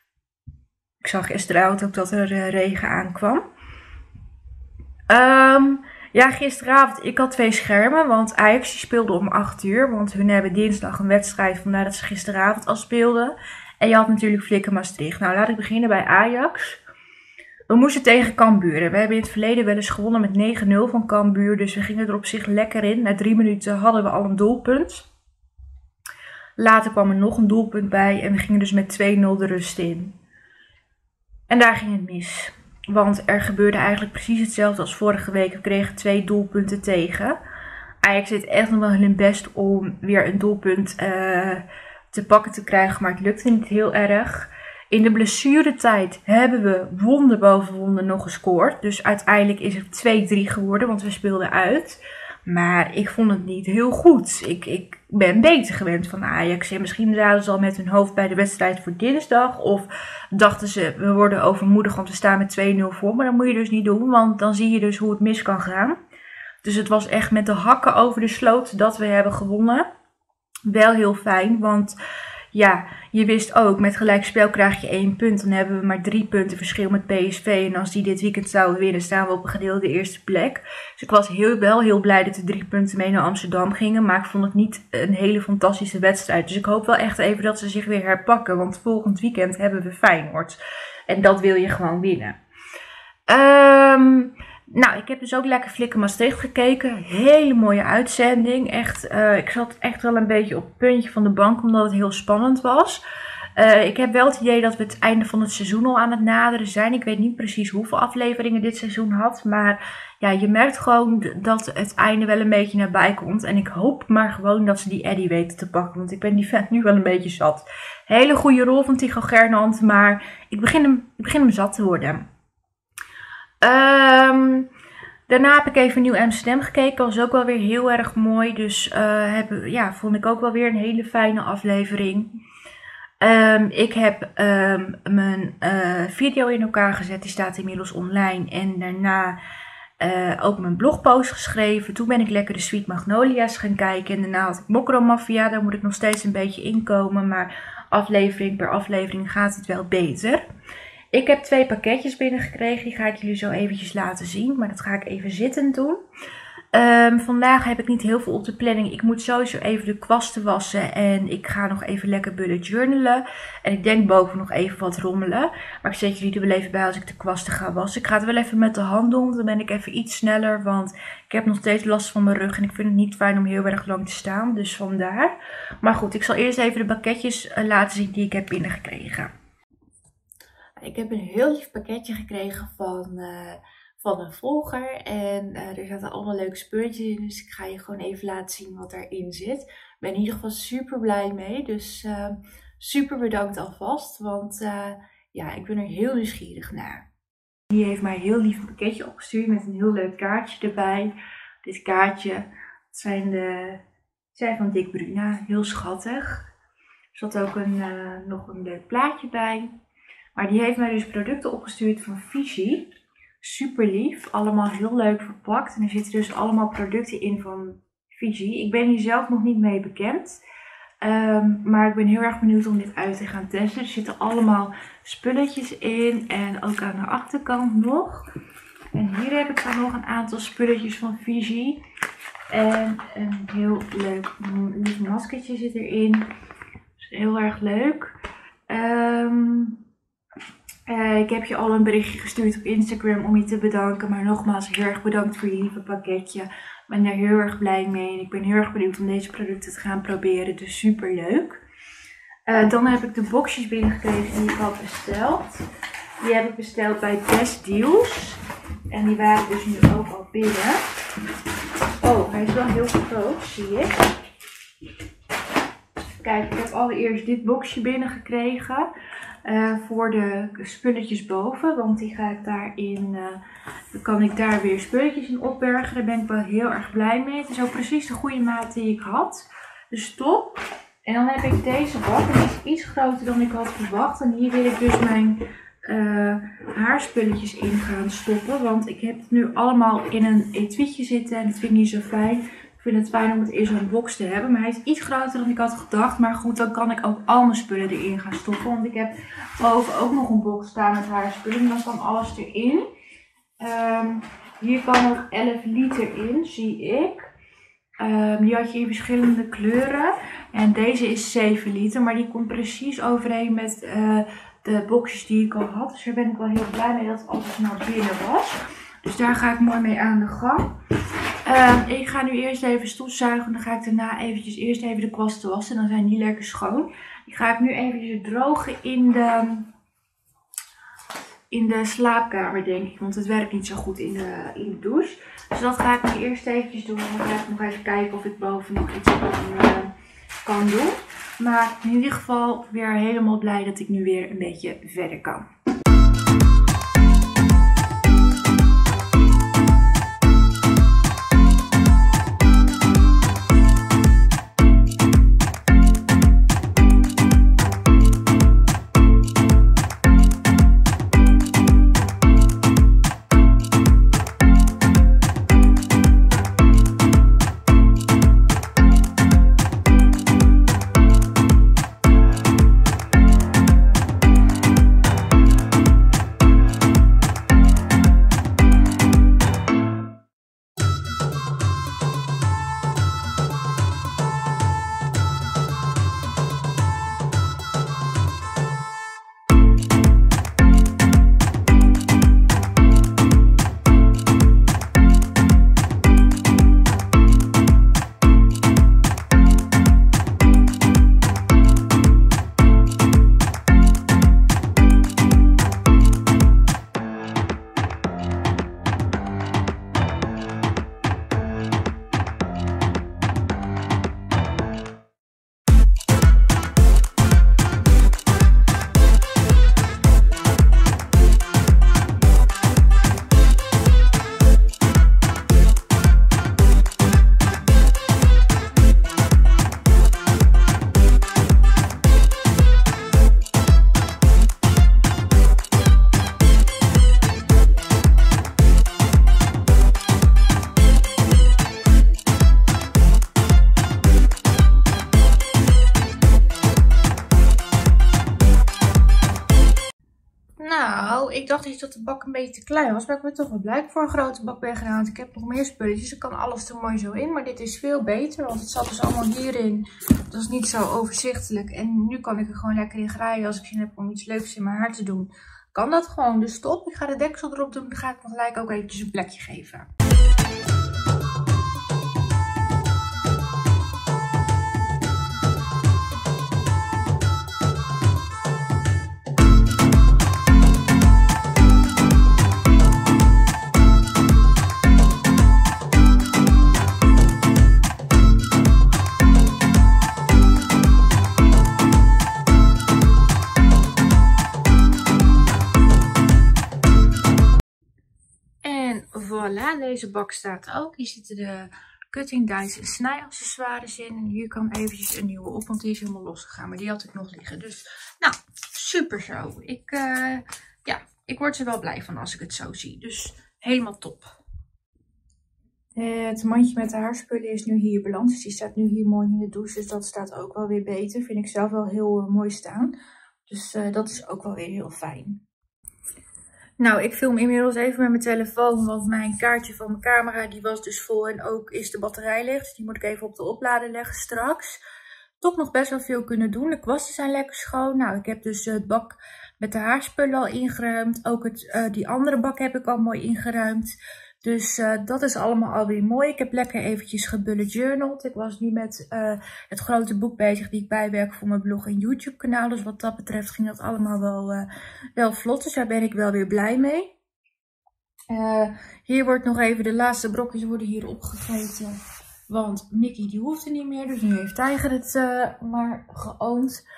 Speaker 1: ik zag gisteravond ook dat er uh, regen aankwam. Um, ja, gisteravond, ik had twee schermen, want Ajax die speelde om acht uur. Want hun hebben dinsdag een wedstrijd, vandaar dat ze gisteravond al speelden. En je had natuurlijk Flikker Maastricht. Nou, laat ik beginnen bij Ajax. We moesten tegen Cambuur. We hebben in het verleden wel eens gewonnen met negen nul van Cambuur. Dus we gingen er op zich lekker in. Na drie minuten hadden we al een doelpunt. Later kwam er nog een doelpunt bij en we gingen dus met twee nul de rust in. En daar ging het mis. Want er gebeurde eigenlijk precies hetzelfde als vorige week. We kregen twee doelpunten tegen. Ajax deed echt nog wel hun best om weer een doelpunt uh, te pakken te krijgen. Maar het lukte niet heel erg. In de blessuretijd hebben we wonder boven wonder nog gescoord. Dus uiteindelijk is het twee drie geworden, want we speelden uit. Maar ik vond het niet heel goed. Ik, ik ben beter gewend van Ajax. En misschien zaten ze al met hun hoofd bij de wedstrijd voor dinsdag. Of dachten ze, we worden overmoedig want we staan met twee nul voor. Maar dat moet je dus niet doen, want dan zie je dus hoe het mis kan gaan. Dus het was echt met de hakken over de sloot dat we hebben gewonnen. Wel heel fijn, want ja, je wist ook, met gelijkspel krijg je één punt. Dan hebben we maar drie punten verschil met P S V. En als die dit weekend zouden winnen, staan we op een gedeelde eerste plek. Dus ik was heel, wel heel blij dat de drie punten mee naar Amsterdam gingen. Maar ik vond het niet een hele fantastische wedstrijd. Dus ik hoop wel echt even dat ze zich weer herpakken. Want volgend weekend hebben we Feyenoord. En dat wil je gewoon winnen. Um, nou, ik heb dus ook lekker Flikker Maastricht gekeken. Hele mooie uitzending. Echt, uh, ik zat echt wel een beetje op het puntje van de bank, omdat het heel spannend was. Uh, ik heb wel het idee dat we het einde van het seizoen al aan het naderen zijn. Ik weet niet precies hoeveel afleveringen dit seizoen had. Maar ja, je merkt gewoon dat het einde wel een beetje nabij komt. En ik hoop maar gewoon dat ze die Eddie weten te pakken. Want ik ben die vent nu wel een beetje zat. Hele goede rol van Tycho Gernand. Maar ik begin hem, ik begin hem zat te worden. Um, daarna heb ik even Nieuw Amsterdam gekeken. Dat was ook wel weer heel erg mooi. Dus uh, heb, ja, vond ik ook wel weer een hele fijne aflevering. Um, ik heb um, mijn uh, video in elkaar gezet. Die staat inmiddels online. En daarna uh, ook mijn blogpost geschreven. Toen ben ik lekker de Sweet Magnolia's gaan kijken. En daarna had ik Mokro-Mafia. Daar moet ik nog steeds een beetje inkomen. Maar aflevering per aflevering gaat het wel beter. Ik heb twee pakketjes binnengekregen. Die ga ik jullie zo eventjes laten zien. Maar dat ga ik even zittend doen. Um, vandaag heb ik niet heel veel op de planning. Ik moet sowieso even de kwasten wassen. En ik ga nog even lekker bullet journalen. En ik denk boven nog even wat rommelen. Maar ik zet jullie er wel even bij als ik de kwasten ga wassen. Ik ga het wel even met de hand doen. Dan ben ik even iets sneller. Want ik heb nog steeds last van mijn rug. En ik vind het niet fijn om heel erg lang te staan. Dus vandaar. Maar goed, ik zal eerst even de pakketjes laten zien die ik heb binnengekregen. Ik heb een heel lief pakketje gekregen van, uh, van een volger. En uh, er zaten allemaal leuke spulletjes in. Dus ik ga je gewoon even laten zien wat erin zit. Ik ben in ieder geval super blij mee. Dus uh, super bedankt alvast. Want uh, ja, ik ben er heel nieuwsgierig naar. Die heeft mij een heel lief pakketje opgestuurd met een heel leuk kaartje erbij. Dit kaartje, dat zijn, de, zijn van Dick Bruna. Heel schattig. Er zat ook een, uh, nog een leuk plaatje bij. Maar die heeft mij dus producten opgestuurd van Fiji. Super lief. Allemaal heel leuk verpakt. En er zitten dus allemaal producten in van Fiji. Ik ben hier zelf nog niet mee bekend. Um, maar ik ben heel erg benieuwd om dit uit te gaan testen. Er zitten allemaal spulletjes in. En ook aan de achterkant nog. En hier heb ik dan nog een aantal spulletjes van Fiji. En een heel leuk lief maskertje zit erin. Dus heel erg leuk. Um, Uh, ik heb je al een berichtje gestuurd op Instagram om je te bedanken. Maar nogmaals, heel erg bedankt voor je lieve pakketje. Ik ben er heel erg blij mee. En ik ben heel erg benieuwd om deze producten te gaan proberen. Dus super leuk. Uh, dan heb ik de boxjes binnengekregen die ik had besteld. Die heb ik besteld bij Best Deals. En die waren dus nu ook al binnen. Oh, hij is wel heel groot, zie ik. Kijk, ik heb allereerst dit boxje binnengekregen. Uh, voor de spulletjes boven, want die ga ik daarin, uh, dan kan ik daar weer spulletjes in opbergen. Daar ben ik wel heel erg blij mee. Het is ook precies de goede maat die ik had. Dus top. En dan heb ik deze bak. Die is iets groter dan ik had verwacht. En hier wil ik dus mijn uh, haarspulletjes in gaan stoppen. Want ik heb het nu allemaal in een etuietje zitten en dat vind ik niet zo fijn. Ik vind het fijn om het in zo'n box te hebben. Maar hij is iets groter dan ik had gedacht. Maar goed, dan kan ik ook al mijn spullen erin gaan stoppen. Want ik heb boven ook nog een box staan met haarspullen. En dan kan alles erin. Um, hier kan ook elf liter in, zie ik. Um, die had je in verschillende kleuren. En deze is zeven liter. Maar die komt precies overeen met uh, de boxjes die ik al had. Dus daar ben ik wel heel blij mee dat alles naar binnen was. Dus daar ga ik mooi mee aan de gang. Uh, ik ga nu eerst even stofzuigen. Dan ga ik daarna eventjes eerst even de kwasten wassen. Dan zijn die lekker schoon. Die ga ik nu eventjes drogen in de, in de slaapkamer, denk ik. Want het werkt niet zo goed in de, in de douche. Dus dat ga ik nu eerst eventjes doen. Dan ga ik nog even kijken of ik boven nog iets kan, uh, kan doen. Maar in ieder geval weer helemaal blij dat ik nu weer een beetje verder kan. Nou, ik dacht eens dat de bak een beetje te klein was, maar ik ben toch wel blij voor een grote bak ben gedaan. Want ik heb nog meer spulletjes, er kan alles er mooi zo in. Maar dit is veel beter, want het zat dus allemaal hierin. Dat is niet zo overzichtelijk. En nu kan ik er gewoon lekker in graaien als ik zin heb om iets leuks in mijn haar te doen. Kan dat gewoon, dus stop. Ik ga de deksel erop doen, dan ga ik nog gelijk ook eventjes een plekje geven. deze bak staat ook. Hier zitten de cutting dies en snijaccessoires in. En hier kan eventjes een nieuwe op, want die is helemaal losgegaan. Maar die had ik nog liggen. Dus, nou, super zo. Ik, uh, ja, ik word er wel blij van als ik het zo zie. Dus helemaal top. Het mandje met de haarspullen is nu hier beland. Dus die staat nu hier mooi in de douche. Dus dat staat ook wel weer beter. Vind ik zelf wel heel uh, mooi staan. Dus uh, dat is ook wel weer heel fijn. Nou, ik film inmiddels even met mijn telefoon. Want mijn kaartje van mijn camera die was dus vol. En ook is de batterij leeg. Dus die moet ik even op de oplader leggen straks. Toch nog best wel veel kunnen doen. De kwasten zijn lekker schoon. Nou, ik heb dus het bak met de haarspullen al ingeruimd. Ook het, uh, die andere bak heb ik al mooi ingeruimd. Dus uh, dat is allemaal alweer mooi. Ik heb lekker eventjes gebullet journaled. Ik was nu met uh, het grote boek bezig die ik bijwerk voor mijn blog en YouTube kanaal. Dus wat dat betreft ging dat allemaal wel, uh, wel vlot. Dus daar ben ik wel weer blij mee. Uh, hier wordt nog even, de laatste brokjes worden hier opgegeten. Want Mickey die hoeft er niet meer. Dus nu heeft Tijger het uh, maar geoond.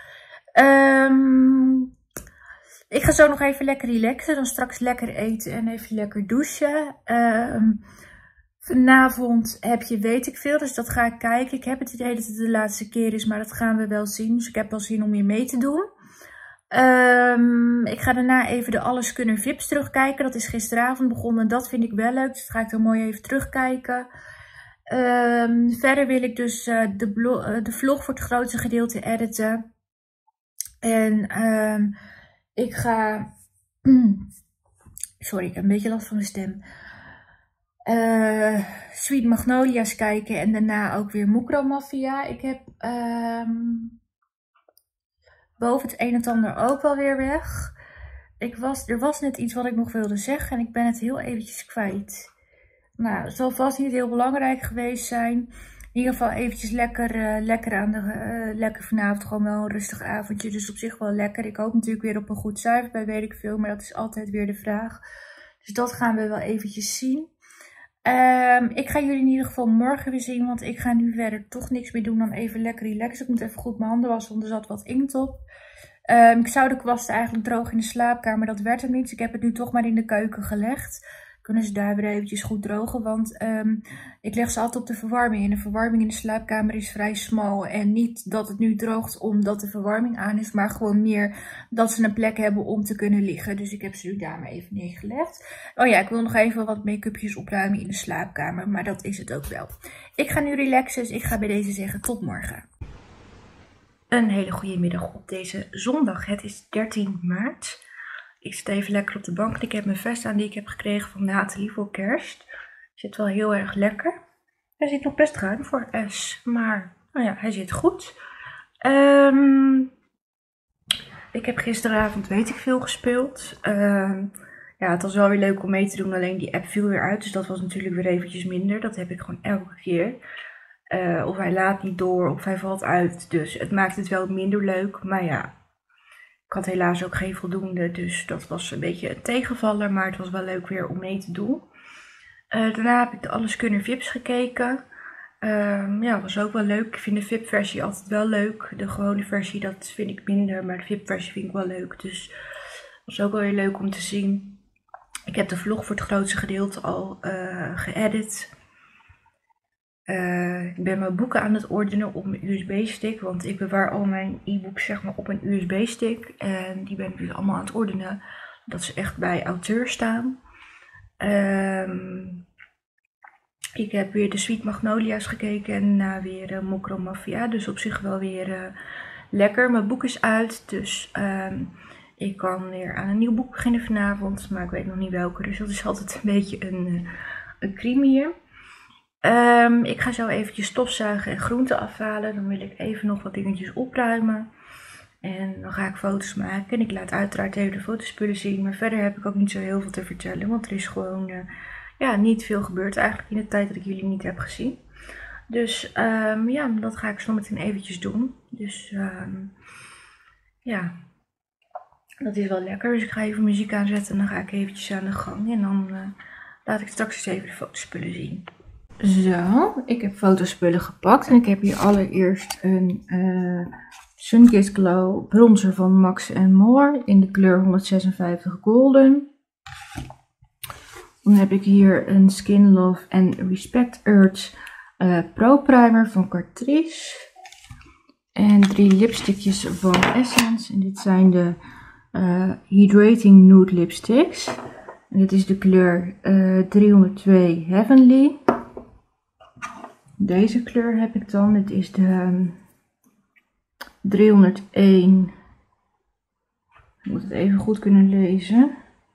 Speaker 1: Um, Ik ga zo nog even lekker relaxen. Dan straks lekker eten en even lekker douchen. Um, vanavond heb je weet ik veel. Dus dat ga ik kijken. Ik heb het idee dat het de laatste keer is. Maar dat gaan we wel zien. Dus ik heb wel zin om hier mee te doen. Um, ik ga daarna even de Alles Kunnen V I P's terugkijken. Dat is gisteravond begonnen. Dat vind ik wel leuk. Dus dat ga ik dan mooi even terugkijken. Um, verder wil ik dus uh, de, uh, de vlog voor het grootste gedeelte editen. En... Um, Ik ga, sorry, ik heb een beetje last van mijn stem. Uh, Sweet Magnolia's kijken en daarna ook weer Mokromafia. Ik heb um, boven het een en ander ook wel weer weg. Ik was, er was net iets wat ik nog wilde zeggen en ik ben het heel eventjes kwijt. Nou, het zal vast niet heel belangrijk geweest zijn. In ieder geval eventjes lekker, uh, lekker, aan de, uh, lekker vanavond, gewoon wel een rustig avondje. Dus op zich wel lekker. Ik hoop natuurlijk weer op een goed cijfer bij weet ik veel, maar dat is altijd weer de vraag. Dus dat gaan we wel eventjes zien. Um, ik ga jullie in ieder geval morgen weer zien, want ik ga nu verder toch niks meer doen dan even lekker relaxen. Ik moet even goed mijn handen wassen, want er zat wat inkt op. Um, ik zou de kwasten eigenlijk droog in de slaapkamer, dat werd hem niet. Dus ik heb het nu toch maar in de keuken gelegd. Kunnen ze daar weer eventjes goed drogen, want um, ik leg ze altijd op de verwarming. En de verwarming in de slaapkamer is vrij smal. En niet dat het nu droogt omdat de verwarming aan is, maar gewoon meer dat ze een plek hebben om te kunnen liggen. Dus ik heb ze nu daar maar even neergelegd. Oh ja, ik wil nog even wat make-upjes opruimen in de slaapkamer, maar dat is het ook wel. Ik ga nu relaxen, dus ik ga bij deze zeggen tot morgen. Een hele goede middag op deze zondag. Het is dertien maart. Ik zit even lekker op de bank. Ik heb mijn vest aan die ik heb gekregen van Nathalie voor kerst. Zit wel heel erg lekker. Hij zit nog best ruim voor S. Maar nou ja, hij zit goed. Um, ik heb gisteravond weet ik veel gespeeld. Um, ja, het was wel weer leuk om mee te doen. Alleen die app viel weer uit. Dus dat was natuurlijk weer eventjes minder. Dat heb ik gewoon elke keer. Uh, of hij laat niet door of hij valt uit. Dus het maakt het wel minder leuk. Maar ja. Ik had helaas ook geen voldoende, dus dat was een beetje een tegenvaller, maar het was wel leuk weer om mee te doen. Uh, daarna heb ik de Alles Kunnen V I P's gekeken. Uh, ja, was ook wel leuk. Ik vind de V I P-versie altijd wel leuk. De gewone versie, dat vind ik minder, maar de V I P-versie vind ik wel leuk. Dus het was ook wel weer leuk om te zien. Ik heb de vlog voor het grootste gedeelte al uh, geëdit. Uh, ik ben mijn boeken aan het ordenen op mijn U S B-stick, want ik bewaar al mijn e-books zeg maar op een U S B-stick. En die ben ik dus allemaal aan het ordenen, dat ze echt bij auteur staan. Um, ik heb weer de Sweet Magnolia's gekeken en daarna weer uh, Mokromafia, dus op zich wel weer uh, lekker. Mijn boek is uit, dus um, ik kan weer aan een nieuw boek beginnen vanavond, maar ik weet nog niet welke, dus dat is altijd een beetje een, een crime hier. Um, ik ga zo eventjes stofzuigen en groenten afhalen. Dan wil ik even nog wat dingetjes opruimen. En dan ga ik foto's maken. En ik laat uiteraard even de fotospullen zien. Maar verder heb ik ook niet zo heel veel te vertellen. Want er is gewoon uh, ja, niet veel gebeurd eigenlijk in de tijd dat ik jullie niet heb gezien. Dus um, ja, dat ga ik zo meteen eventjes doen. Dus um, ja, dat is wel lekker. Dus ik ga even muziek aanzetten en dan ga ik eventjes aan de gang. En dan uh, laat ik straks eens even de fotospullen zien. Zo, ik heb fotospullen gepakt en ik heb hier allereerst een uh, Sunkissed Glow bronzer van Max and More in de kleur honderdzesenvijftig Golden. Dan heb ik hier een Skin Love and Respect Urge uh, Pro Primer van Catrice. En drie lipstickjes van Essence. En dit zijn de uh, Hydrating Nude Lipsticks. En dit is de kleur uh, driehonderdtwee Heavenly. Deze kleur heb ik dan. Dit is de um, driehonderdéén. Ik moet het even goed kunnen lezen.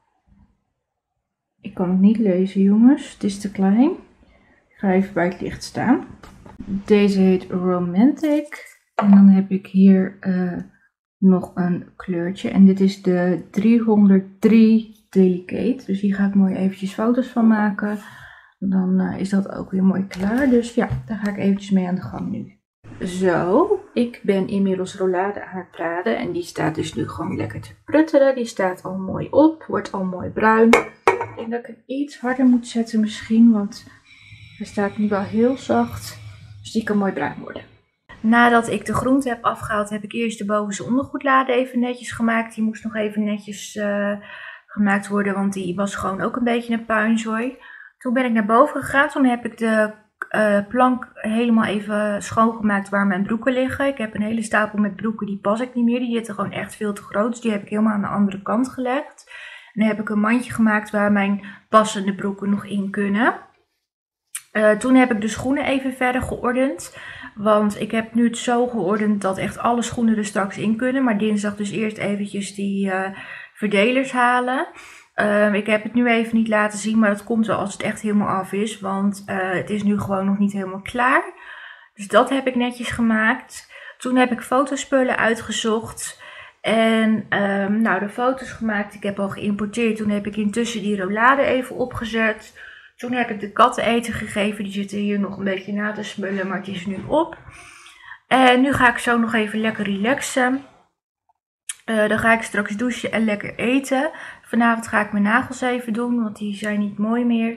Speaker 1: Ik kan het niet lezen, jongens. Het is te klein. Ik ga even bij het licht staan. Deze heet Romantic. En dan heb ik hier uh, nog een kleurtje. En dit is de driehonderddrie Delicate. Dus hier ga ik mooi eventjes foto's van maken. Dan uh, is dat ook weer mooi klaar. Dus ja, daar ga ik eventjes mee aan de gang nu. Zo, ik ben inmiddels rollade aan het braden. En die staat dus nu gewoon lekker te pruttelen. Die staat al mooi op. Wordt al mooi bruin. Ik denk dat ik het iets harder moet zetten misschien. Want hij staat nu wel heel zacht. Dus die kan mooi bruin worden. Nadat ik de groente heb afgehaald, heb ik eerst de bovenste ondergoedlade even netjes gemaakt. Die moest nog even netjes uh, gemaakt worden, want die was gewoon ook een beetje een puinzooi. Toen ben ik naar boven gegaan. Toen heb ik de uh, plank helemaal even schoongemaakt waar mijn broeken liggen. Ik heb een hele stapel met broeken, die pas ik niet meer. Die zitten gewoon echt veel te groot. Dus die heb ik helemaal aan de andere kant gelegd. En dan heb ik een mandje gemaakt waar mijn passende broeken nog in kunnen. Uh, toen heb ik de schoenen even verder geordend. Want ik heb nu het zo geordend dat echt alle schoenen er straks in kunnen. Maar dinsdag dus eerst eventjes die uh, verdelers halen. Uh, ik heb het nu even niet laten zien, maar dat komt wel als het echt helemaal af is. Want uh, het is nu gewoon nog niet helemaal klaar. Dus dat heb ik netjes gemaakt. Toen heb ik fotospullen uitgezocht. En um, nou, de foto's gemaakt. Ik heb al geïmporteerd. Toen heb ik intussen die rollade even opgezet. Toen heb ik de katten eten gegeven. Die zitten hier nog een beetje na te smullen, maar het is nu op. En nu ga ik zo nog even lekker relaxen. Uh, dan ga ik straks douchen en lekker eten. Vanavond ga ik mijn nagels even doen, want die zijn niet mooi meer.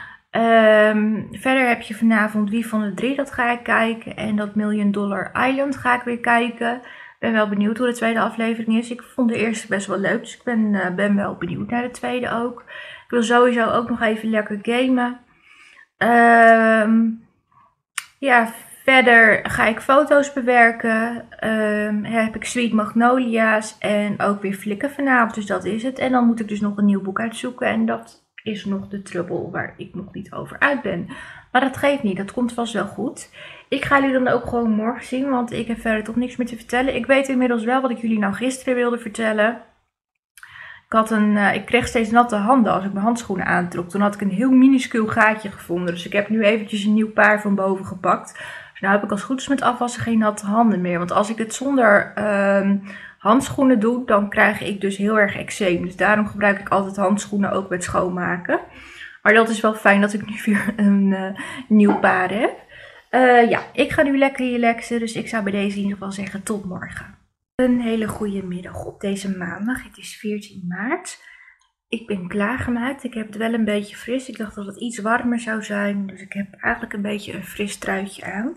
Speaker 1: Um, verder heb je vanavond Wie van de Drie, dat ga ik kijken. En dat Million Dollar Island ga ik weer kijken. Ik ben wel benieuwd hoe de tweede aflevering is. Ik vond de eerste best wel leuk, dus ik ben, uh, ben wel benieuwd naar de tweede ook. Ik wil sowieso ook nog even lekker gamen. Um, ja, verder ga ik foto's bewerken. Um, heb ik Sweet Magnolia's en ook weer flikken vanavond. Dus dat is het. En dan moet ik dus nog een nieuw boek uitzoeken. En dat is nog de trouble waar ik nog niet over uit ben. Maar dat geeft niet. Dat komt vast wel goed. Ik ga jullie dan ook gewoon morgen zien. Want ik heb verder toch niks meer te vertellen. Ik weet inmiddels wel wat ik jullie nou gisteren wilde vertellen. Ik, had een, uh, ik kreeg steeds natte handen als ik mijn handschoenen aantrok. Toen had ik een heel minuscuul gaatje gevonden. Dus ik heb nu eventjes een nieuw paar van boven gepakt. Dus nu heb ik als goed is met afwassen geen natte handen meer. Want als ik het zonder uh, handschoenen doe, dan krijg ik dus heel erg eczeem. Dus daarom gebruik ik altijd handschoenen ook met schoonmaken. Maar dat is wel fijn dat ik nu weer een uh, nieuw paar heb. Uh, ja, ik ga nu lekker relaxen. Dus ik zou bij deze in ieder geval zeggen tot morgen. Een hele goede middag op deze maandag. Het is veertien maart. Ik ben klaargemaakt. Ik heb het wel een beetje fris. Ik dacht dat het iets warmer zou zijn. Dus ik heb eigenlijk een beetje een fris truitje aan.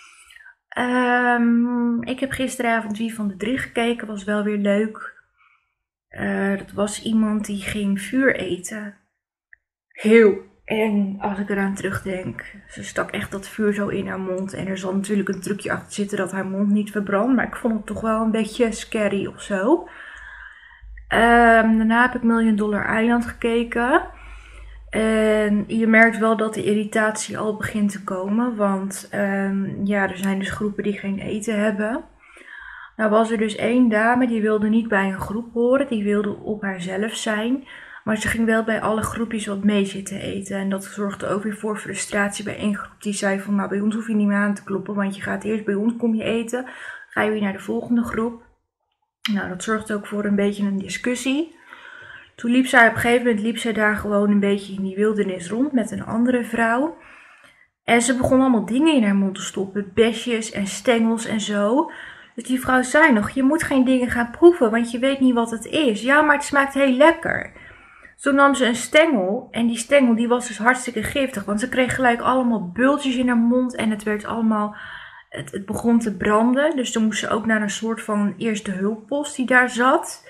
Speaker 1: Um, ik heb gisteravond Wie van de Drie gekeken. Was wel weer leuk. Uh, dat was iemand die ging vuur eten. Heel eng als ik eraan terugdenk. Ze stak echt dat vuur zo in haar mond. En er zal natuurlijk een trucje achter zitten dat haar mond niet verbrandt. Maar ik vond het toch wel een beetje scary of zo. Um, daarna heb ik Million Dollar Island gekeken. En je merkt wel dat de irritatie al begint te komen. Want um, ja, er zijn dus groepen die geen eten hebben. Nou was er dus één dame die wilde niet bij een groep horen. Die wilde op haarzelf zijn. Maar ze ging wel bij alle groepjes wat mee zitten eten. En dat zorgde ook weer voor frustratie bij één groep. Die zei van, nou bij ons hoef je niet meer aan te kloppen. Want je gaat eerst bij ons, kom je eten. Ga je weer naar de volgende groep. Nou, dat zorgde ook voor een beetje een discussie. Toen liep zij op een gegeven moment liep zij daar gewoon een beetje in die wildernis rond met een andere vrouw. En ze begon allemaal dingen in haar mond te stoppen. Besjes en stengels en zo. Dus die vrouw zei nog, je moet geen dingen gaan proeven, want je weet niet wat het is. Ja, maar het smaakt heel lekker. Toen nam ze een stengel en die stengel die was dus hartstikke giftig. Want ze kreeg gelijk allemaal bultjes in haar mond en het werd allemaal, het, het begon te branden. Dus toen moest ze ook naar een soort van eerste hulppost die daar zat.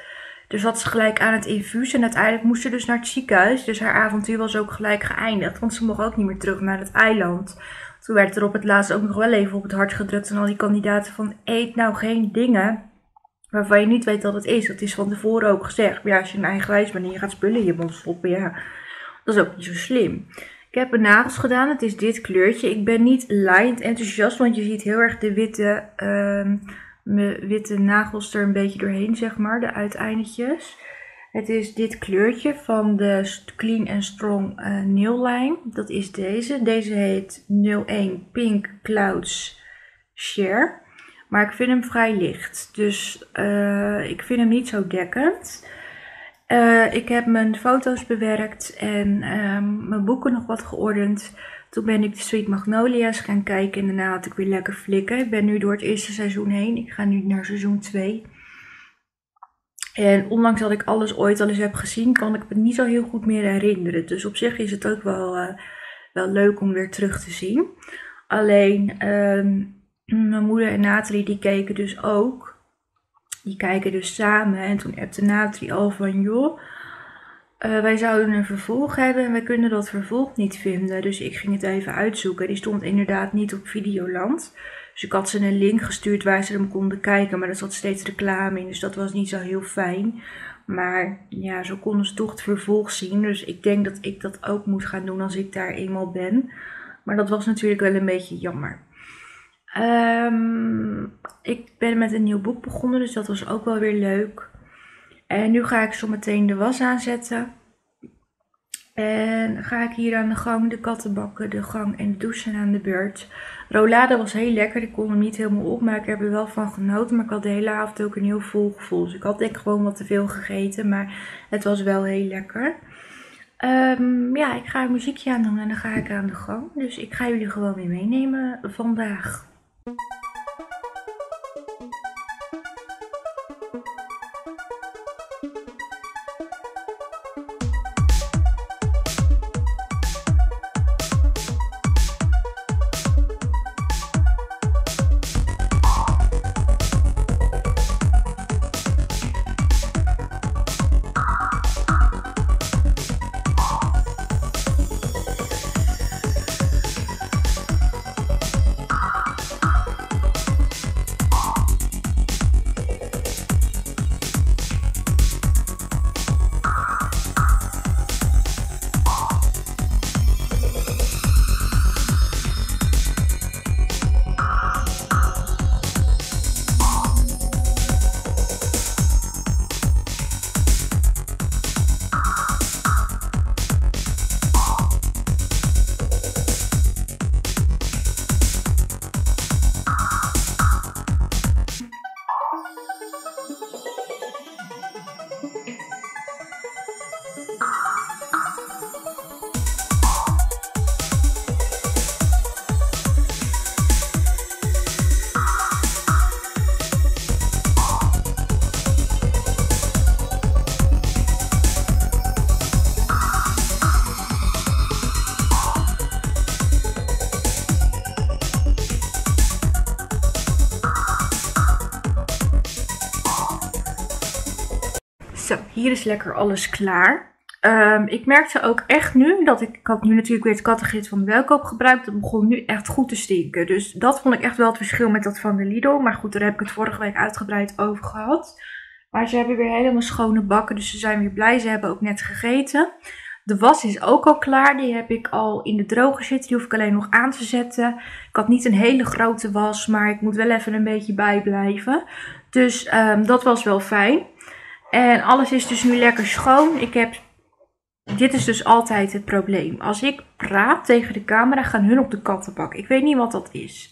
Speaker 1: Dus had ze gelijk aan het infuus. En uiteindelijk moest ze dus naar het ziekenhuis. Dus haar avontuur was ook gelijk geëindigd. Want ze mocht ook niet meer terug naar het eiland. Toen werd er op het laatst ook nog wel even op het hart gedrukt. En al die kandidaten van eet nou geen dingen waarvan je niet weet wat het is. Dat is van tevoren ook gezegd. Maar ja, als je een eigen wijs bent en je gaat spullen in je mond stoppen. Ja, dat is ook niet zo slim. Ik heb mijn nagels gedaan. Het is dit kleurtje. Ik ben niet laaiend enthousiast. Want je ziet heel erg de witte... Uh, mijn witte nagels er een beetje doorheen, zeg maar, de uiteindetjes. Het is dit kleurtje van de Clean and Strong uh, Nail Line. Dat is deze. Deze heet nul één Pink Clouds Share. Maar ik vind hem vrij licht. Dus uh, ik vind hem niet zo dekkend. Uh, ik heb mijn foto's bewerkt en um, mijn boeken nog wat geordend. Toen ben ik de Sweet Magnolia's gaan kijken en daarna had ik weer lekker flikken. Ik ben nu door het eerste seizoen heen. Ik ga nu naar seizoen twee. En ondanks dat ik alles ooit al eens heb gezien, kan ik me niet zo heel goed meer herinneren. Dus op zich is het ook wel, uh, wel leuk om weer terug te zien. Alleen, um, mijn moeder en Nathalie die keken dus ook. Die kijken dus samen en toen appte Nathalie al van joh... Uh, wij zouden een vervolg hebben en wij kunnen dat vervolg niet vinden. Dus ik ging het even uitzoeken. Die stond inderdaad niet op Videoland. Dus ik had ze een link gestuurd waar ze hem konden kijken. Maar er zat steeds reclame in. Dus dat was niet zo heel fijn. Maar ja, zo konden ze toch het vervolg zien. Dus ik denk dat ik dat ook moet gaan doen als ik daar eenmaal ben. Maar dat was natuurlijk wel een beetje jammer. Um, ik ben met een nieuw boek begonnen. Dus dat was ook wel weer leuk. En nu ga ik zo meteen de was aanzetten. En ga ik hier aan de gang de kattenbakken, de gang en de douchen aan de beurt. Roulade was heel lekker. Ik kon hem niet helemaal op, maar ik heb er wel van genoten. Maar ik had de hele avond ook een heel vol gevoel. Dus ik had denk ik gewoon wat te veel gegeten. Maar het was wel heel lekker. Um, ja, ik ga een muziekje aan doen en dan ga ik aan de gang. Dus ik ga jullie gewoon weer meenemen vandaag. Zo, hier is lekker alles klaar. Um, ik merkte ook echt nu dat ik, ik had nu natuurlijk weer het kattengit van de Welkoop gebruikt. Dat begon nu echt goed te stinken. Dus dat vond ik echt wel het verschil met dat van de Lidl. Maar goed, daar heb ik het vorige week uitgebreid over gehad. Maar ze hebben weer helemaal schone bakken. Dus ze zijn weer blij. Ze hebben ook net gegeten. De was is ook al klaar. Die heb ik al in de droger zitten. Die hoef ik alleen nog aan te zetten. Ik had niet een hele grote was. Maar ik moet wel even een beetje bijblijven. Dus um, dat was wel fijn. En alles is dus nu lekker schoon. Ik heb... Dit is dus altijd het probleem. Als ik praat tegen de camera, gaan hun op de kattenbak. Ik weet niet wat dat is.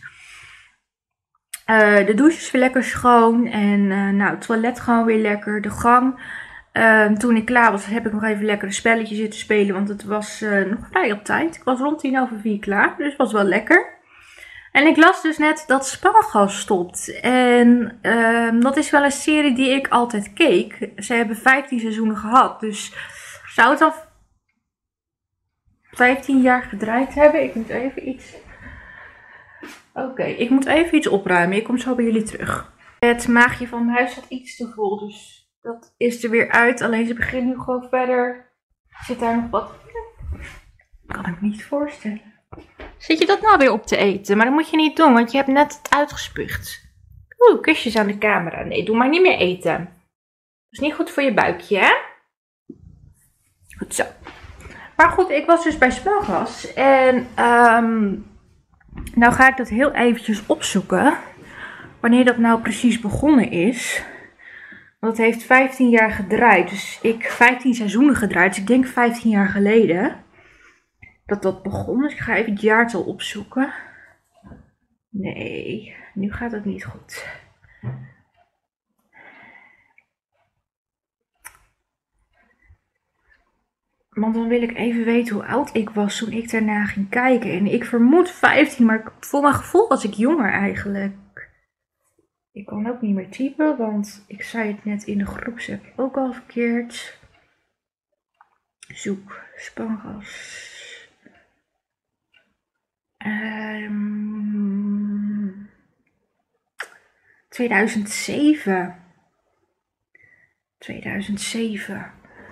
Speaker 1: Uh, de douche is weer lekker schoon. En uh, nou, het toilet gewoon weer lekker. De gang. Uh, toen ik klaar was, heb ik nog even lekker een spelletje zitten spelen. Want het was uh, nog vrij op tijd. Ik was rond tien over vier klaar. Dus het was wel lekker. En ik las dus net dat Spargelgas stopt. En uh, dat is wel een serie die ik altijd keek. Ze hebben vijftien seizoenen gehad. Dus zou het dan vijftien jaar gedraaid hebben? Ik moet even iets... Oké, okay, ik moet even iets opruimen. Ik kom zo bij jullie terug. Het maagje van mijn huis zat iets te vol. Dus Dat is er weer uit. Alleen ze begint nu gewoon verder. Zit daar nog wat? Kan ik me niet voorstellen. Zit je dat nou weer op te eten? Maar dat moet je niet doen, want je hebt net het uitgespuugd. Oeh, kusjes aan de camera. Nee, doe maar niet meer eten. Dat is niet goed voor je buikje, hè? Goed zo. Maar goed, ik was dus bij Spangas. En um, nou ga ik dat heel eventjes opzoeken. Wanneer dat nou precies begonnen is. Want het heeft vijftien jaar gedraaid. Dus ik vijftien seizoenen gedraaid. Dus ik denk vijftien jaar geleden dat dat begon. Dus ik ga even het jaartal opzoeken. Nee, nu gaat het niet goed. Want dan wil ik even weten hoe oud ik was toen ik daarna ging kijken. En ik vermoed vijftien, maar voor mijn gevoel was ik jonger eigenlijk. Ik kan ook niet meer typen, want ik zei het net in de groepsapp ook al verkeerd. Zoek Spangas. Um, tweeduizend zeven. tweeduizend zeven.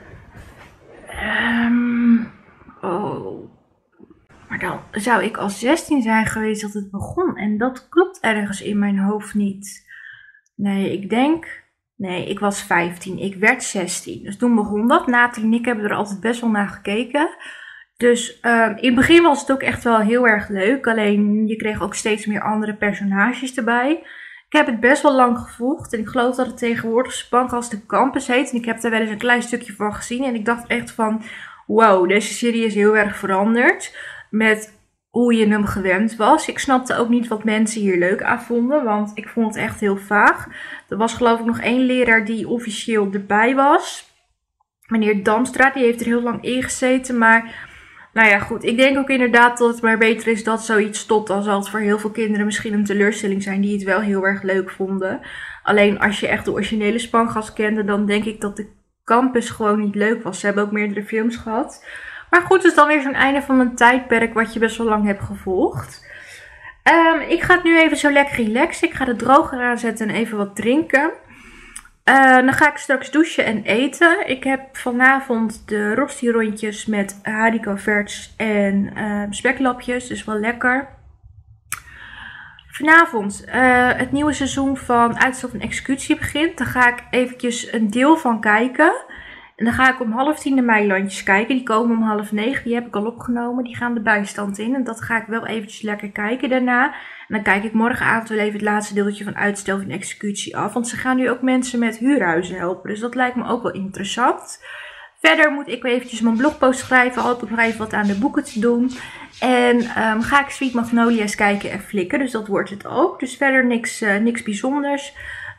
Speaker 1: Um, oh. Maar dan zou ik al zestien zijn geweest dat het begon. En dat klopt ergens in mijn hoofd niet. Nee, ik denk... Nee, ik was vijftien. Ik werd zestien. Dus toen begon dat. Nathalie en ik hebben er altijd best wel naar gekeken. Dus uh, in het begin was het ook echt wel heel erg leuk. Alleen je kreeg ook steeds meer andere personages erbij. Ik heb het best wel lang gevolgd. En ik geloof dat het tegenwoordig Spangas de Campus heet. En ik heb daar wel eens een klein stukje van gezien. En ik dacht echt van... Wow, deze serie is heel erg veranderd. Met hoe je hem gewend was. Ik snapte ook niet wat mensen hier leuk aan vonden. Want ik vond het echt heel vaag. Er was geloof ik nog één leraar die officieel erbij was. Meneer Damstra, die heeft er heel lang in gezeten. Maar nou ja, goed. Ik denk ook inderdaad dat het maar beter is dat zoiets stopt. Dan zal het voor heel veel kinderen misschien een teleurstelling zijn die het wel heel erg leuk vonden. Alleen als je echt de originele Spangas kende, dan denk ik dat de Campus gewoon niet leuk was. Ze hebben ook meerdere films gehad. Maar goed, het is dan weer zo'n einde van een tijdperk wat je best wel lang hebt gevolgd. Um, ik ga het nu even zo lekker relaxen. Ik ga de droger aanzetten en even wat drinken. Uh, dan ga ik straks douchen en eten. Ik heb vanavond de rosti rondjes met haricots en uh, speklapjes. Dus wel lekker. Vanavond uh, het nieuwe seizoen van Uitstel van Executie begint. Daar ga ik eventjes een deel van kijken. En dan ga ik om half tien de Meilandjes kijken. Die komen om half negen. Die heb ik al opgenomen. Die gaan de bijstand in. En dat ga ik wel eventjes lekker kijken daarna. En dan kijk ik morgenavond wel even het laatste deeltje van Uitstel van Executie af. Want ze gaan nu ook mensen met huurhuizen helpen. Dus dat lijkt me ook wel interessant. Verder moet ik eventjes mijn blogpost schrijven. Hoop ik nog even wat aan de boeken te doen. En um, ga ik Sweet Magnolia's kijken en flikken. Dus dat wordt het ook. Dus verder niks, uh, niks bijzonders.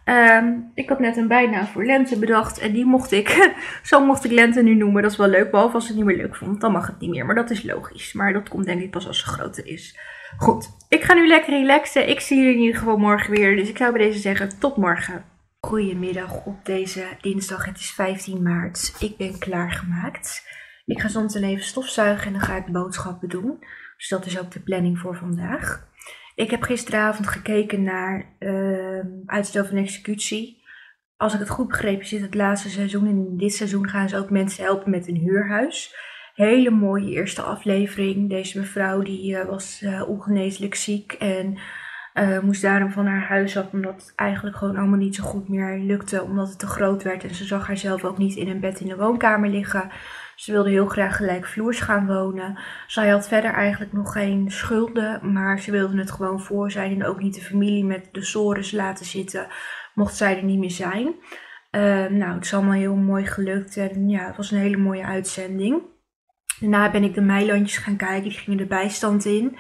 Speaker 1: Um, ik had net een bijnaam voor Lente bedacht. En die mocht ik, zo mocht ik Lente nu noemen. Dat is wel leuk. Behalve als het niet meer leuk vond. Dan mag het niet meer. Maar dat is logisch. Maar dat komt denk ik pas als ze groter is. Goed. Ik ga nu lekker relaxen. Ik zie jullie in ieder geval morgen weer. Dus ik zou bij deze zeggen tot morgen. Goedemiddag op deze dinsdag. Het is vijftien maart. Ik ben klaargemaakt. Ik ga soms even stofzuigen en dan ga ik boodschappen doen. Dus dat is ook de planning voor vandaag. Ik heb gisteravond gekeken naar uh, Uitstel van Executie. Als ik het goed begrepen zit het laatste seizoen. En in dit seizoen gaan ze ook mensen helpen met een huurhuis. Hele mooie eerste aflevering. Deze mevrouw die uh, was uh, ongeneeslijk ziek en uh, moest daarom van haar huis af. Omdat het eigenlijk gewoon allemaal niet zo goed meer lukte. Omdat het te groot werd en ze zag haarzelf ook niet in een bed in de woonkamer liggen. Ze wilde heel graag gelijkvloers gaan wonen. Zij had verder eigenlijk nog geen schulden, maar ze wilde het gewoon voor zijn. En ook niet de familie met de sores laten zitten, mocht zij er niet meer zijn. Uh, nou, het is allemaal heel mooi gelukt en ja, het was een hele mooie uitzending. Daarna ben ik de Meilandjes gaan kijken, die gingen de bijstand in.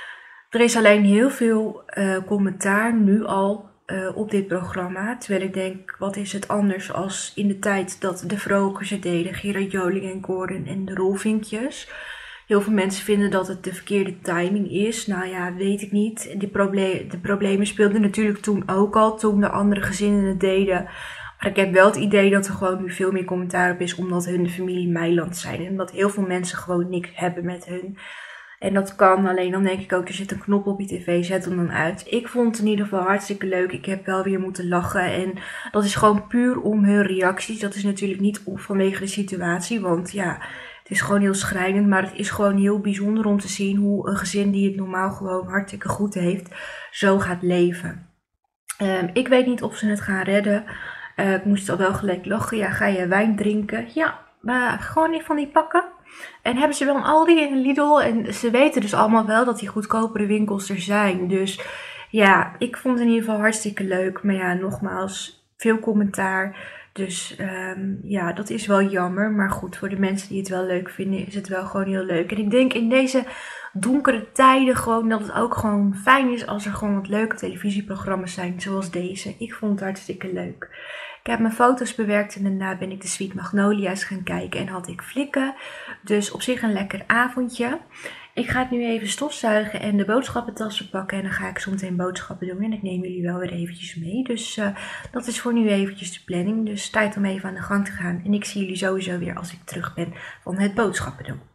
Speaker 1: Er is alleen heel veel uh, commentaar nu al uh, op dit programma. Terwijl ik denk, wat is het anders als in de tijd dat de Vrokers het deden. Gerard Joling en Gordon en de Rolvinkjes. Heel veel mensen vinden dat het de verkeerde timing is. Nou ja, weet ik niet. De, proble de problemen speelden natuurlijk toen ook al, toen de andere gezinnen het deden. Maar ik heb wel het idee dat er gewoon nu veel meer commentaar op is, omdat hun de familie Meiland zijn. En omdat heel veel mensen gewoon niks hebben met hun. En dat kan, alleen dan denk ik ook, er zit een knop op je tv, zet hem dan uit. Ik vond het in ieder geval hartstikke leuk. Ik heb wel weer moeten lachen. En dat is gewoon puur om hun reacties. Dat is natuurlijk niet vanwege de situatie, want ja, het is gewoon heel schrijnend. Maar het is gewoon heel bijzonder om te zien hoe een gezin die het normaal gewoon hartstikke goed heeft, zo gaat leven. Um, ik weet niet of ze het gaan redden. Uh, ik moest al wel gelijk lachen. Ja, ga je wijn drinken? Ja, maar gewoon niet van die pakken. En hebben ze wel een Aldi en een Lidl. En ze weten dus allemaal wel dat die goedkopere winkels er zijn. Dus ja, ik vond het in ieder geval hartstikke leuk. Maar ja, nogmaals, veel commentaar. Dus um, ja, dat is wel jammer. Maar goed, voor de mensen die het wel leuk vinden, is het wel gewoon heel leuk. En ik denk in deze donkere tijden gewoon dat het ook gewoon fijn is als er gewoon wat leuke televisieprogramma's zijn. Zoals deze. Ik vond het hartstikke leuk. Ik heb mijn foto's bewerkt en daarna ben ik de Sweet Magnolia's gaan kijken en had ik flikken. Dus op zich een lekker avondje. Ik ga het nu even stofzuigen en de boodschappentassen pakken. En dan ga ik zo meteen boodschappen doen. En ik neem jullie wel weer eventjes mee. Dus uh, dat is voor nu eventjes de planning. Dus tijd om even aan de gang te gaan. En ik zie jullie sowieso weer als ik terug ben van het boodschappen doen.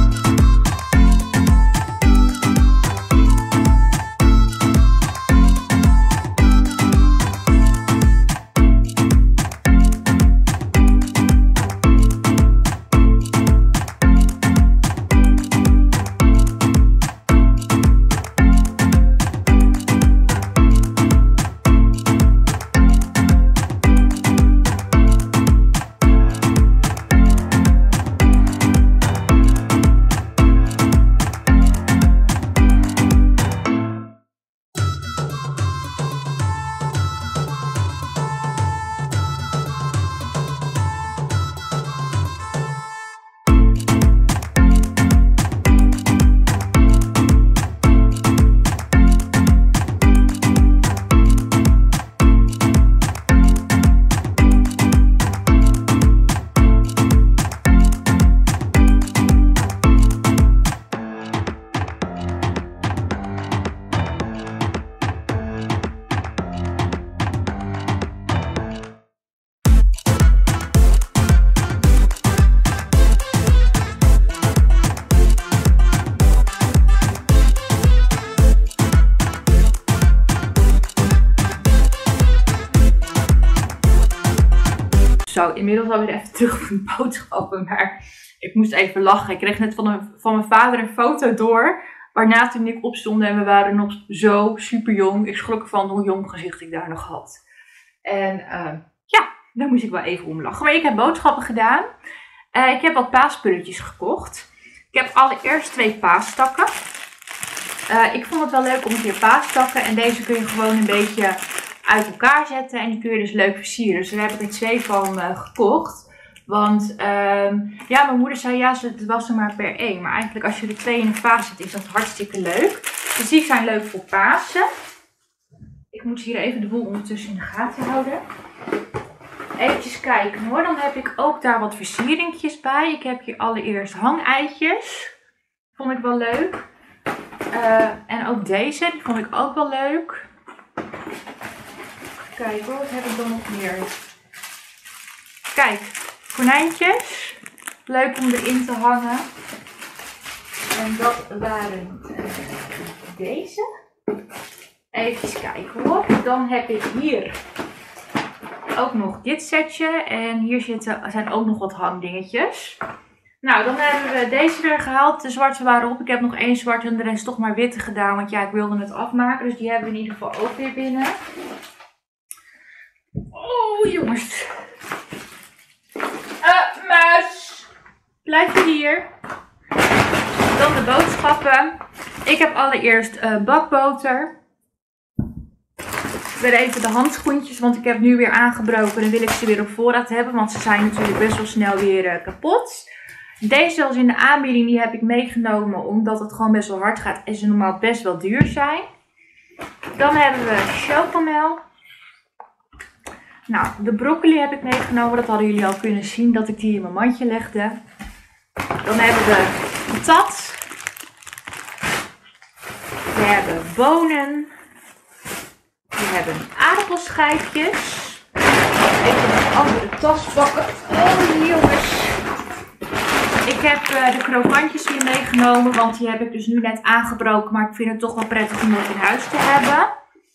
Speaker 1: Zo, inmiddels alweer even terug op mijn boodschappen, maar ik moest even lachen. Ik kreeg net van, een, van mijn vader een foto door, waarna toen ik opstond en we waren nog zo super jong. Ik schrok ervan hoe jong gezicht ik daar nog had. En uh, ja, daar moest ik wel even om lachen. Maar ik heb boodschappen gedaan. Uh, ik heb wat paaspulletjes gekocht. Ik heb allereerst twee paastakken. Uh, ik vond het wel leuk om een keer paastakken en deze kun je gewoon een beetje uit elkaar zetten en die kun je dus leuk versieren. Dus daar heb ik er twee van uh, gekocht. Want um, ja, mijn moeder zei ja, het was er maar per één. Maar eigenlijk als je er twee in een vaas zet is dat hartstikke leuk. Dus die zijn leuk voor Pasen. Ik moet hier even de boel ondertussen in de gaten houden. Eventjes kijken hoor. Dan heb ik ook daar wat versieringjes bij. Ik heb hier allereerst hangeitjes. Vond ik wel leuk. Uh, en ook deze, die vond ik ook wel leuk. Kijk hoor, wat heb ik dan nog meer? Kijk, konijntjes. Leuk om erin te hangen. En dat waren uh, deze. Even kijken hoor. Dan heb ik hier ook nog dit setje. En hier zitten, zijn ook nog wat hangdingetjes. Nou, dan hebben we deze er gehaald. De zwarte waren op. Ik heb nog één zwarte en de rest toch maar witte gedaan. Want ja, ik wilde het afmaken. Dus die hebben we in ieder geval ook weer binnen. Oh, jongens. Uh, muis. Blijf je hier. Dan de boodschappen. Ik heb allereerst uh, bakboter. Weer even de handschoentjes, want ik heb nu weer aangebroken. En wil ik ze weer op voorraad hebben, want ze zijn natuurlijk best wel snel weer uh, kapot. Deze was in de aanbieding, die heb ik meegenomen omdat het gewoon best wel hard gaat en ze normaal best wel duur zijn. Dan hebben we chocomel. Nou, de broccoli heb ik meegenomen. Dat hadden jullie al kunnen zien dat ik die in mijn mandje legde. Dan hebben we patat. We hebben bonen. We hebben aardappelschijfjes. Even een andere tas pakken. Oh jongens. Ik Ik heb uh, de krokantjes weer meegenomen, want die heb ik dus nu net aangebroken. Maar ik vind het toch wel prettig om dat in huis te hebben.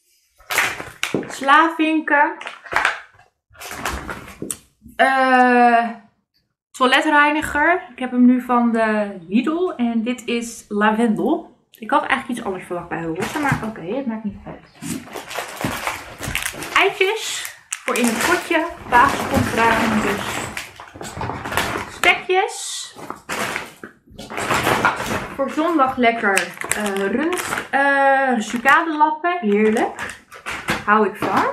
Speaker 1: Slavinken. Uh, toiletreiniger. Ik heb hem nu van de Lidl en dit is lavendel. Ik had eigenlijk iets anders verwacht bij roze, maar oké, okay, het maakt niet uit. Eitjes voor in het potje. Basis komt eraan, dus stekjes. Voor zondag lekker uh, rund uh, sucadelappen. Heerlijk. Hou ik van.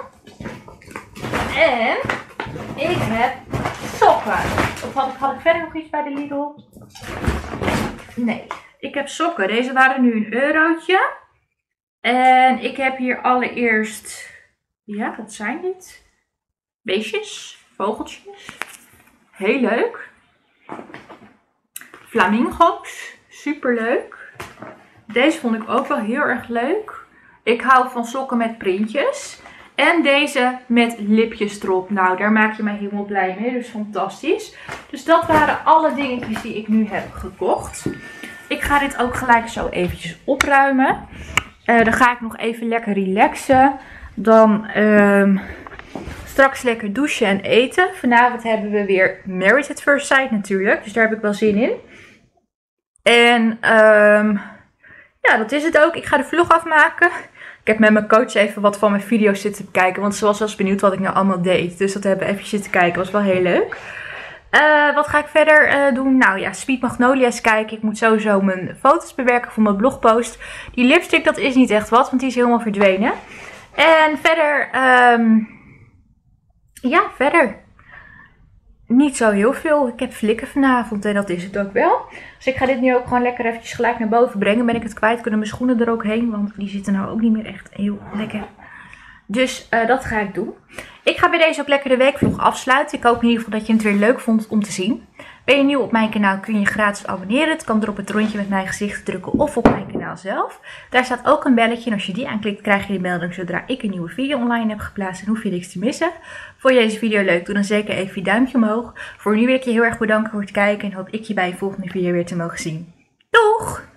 Speaker 1: En ik heb sokken. Of had ik, had ik verder nog iets bij de Lidl? Nee. Ik heb sokken. Deze waren nu een eurotje. En ik heb hier allereerst... Ja, wat zijn dit? Beestjes. Vogeltjes. Heel leuk. Flamingo's. Super leuk. Deze vond ik ook wel heel erg leuk. Ik hou van sokken met printjes. En deze met lipjes erop. Nou, daar maak je mij helemaal blij mee. Dus fantastisch. Dus dat waren alle dingetjes die ik nu heb gekocht. Ik ga dit ook gelijk zo eventjes opruimen. Uh, dan ga ik nog even lekker relaxen. Dan uh, straks lekker douchen en eten. Vanavond hebben we weer Married at First Sight natuurlijk. Dus daar heb ik wel zin in. En um, ja, dat is het ook. Ik ga de vlog afmaken. Ik heb met mijn coach even wat van mijn video's zitten kijken. Want ze was wel eens benieuwd wat ik nou allemaal deed. Dus dat hebben we even zitten kijken. Dat was wel heel leuk. Uh, wat ga ik verder uh, doen? Nou ja, Sweet Magnolia's kijken. Ik moet sowieso mijn foto's bewerken voor mijn blogpost. Die lipstick, dat is niet echt wat. Want die is helemaal verdwenen. En verder... Um, ja, verder... Niet zo heel veel. Ik heb flikken vanavond en dat is het ook wel. Dus ik ga dit nu ook gewoon lekker eventjes gelijk naar boven brengen. Ben ik het kwijt, kunnen mijn schoenen er ook heen. Want die zitten nou ook niet meer echt heel lekker. Dus uh, dat ga ik doen. Ik ga bij deze ook lekker de weekvlog afsluiten. Ik hoop in ieder geval dat je het weer leuk vond om te zien. Ben je nieuw op mijn kanaal kun je gratis abonneren. Het kan door op het rondje met mijn gezicht drukken of op mijn kanaal zelf. Daar staat ook een belletje en als je die aanklikt krijg je de melding zodra ik een nieuwe video online heb geplaatst. En hoef je niks te missen. Vond je deze video leuk? Doe dan zeker even je duimpje omhoog. Voor nu wil ik je heel erg bedanken voor het kijken en hoop ik je bij een volgende video weer te mogen zien. Doeg!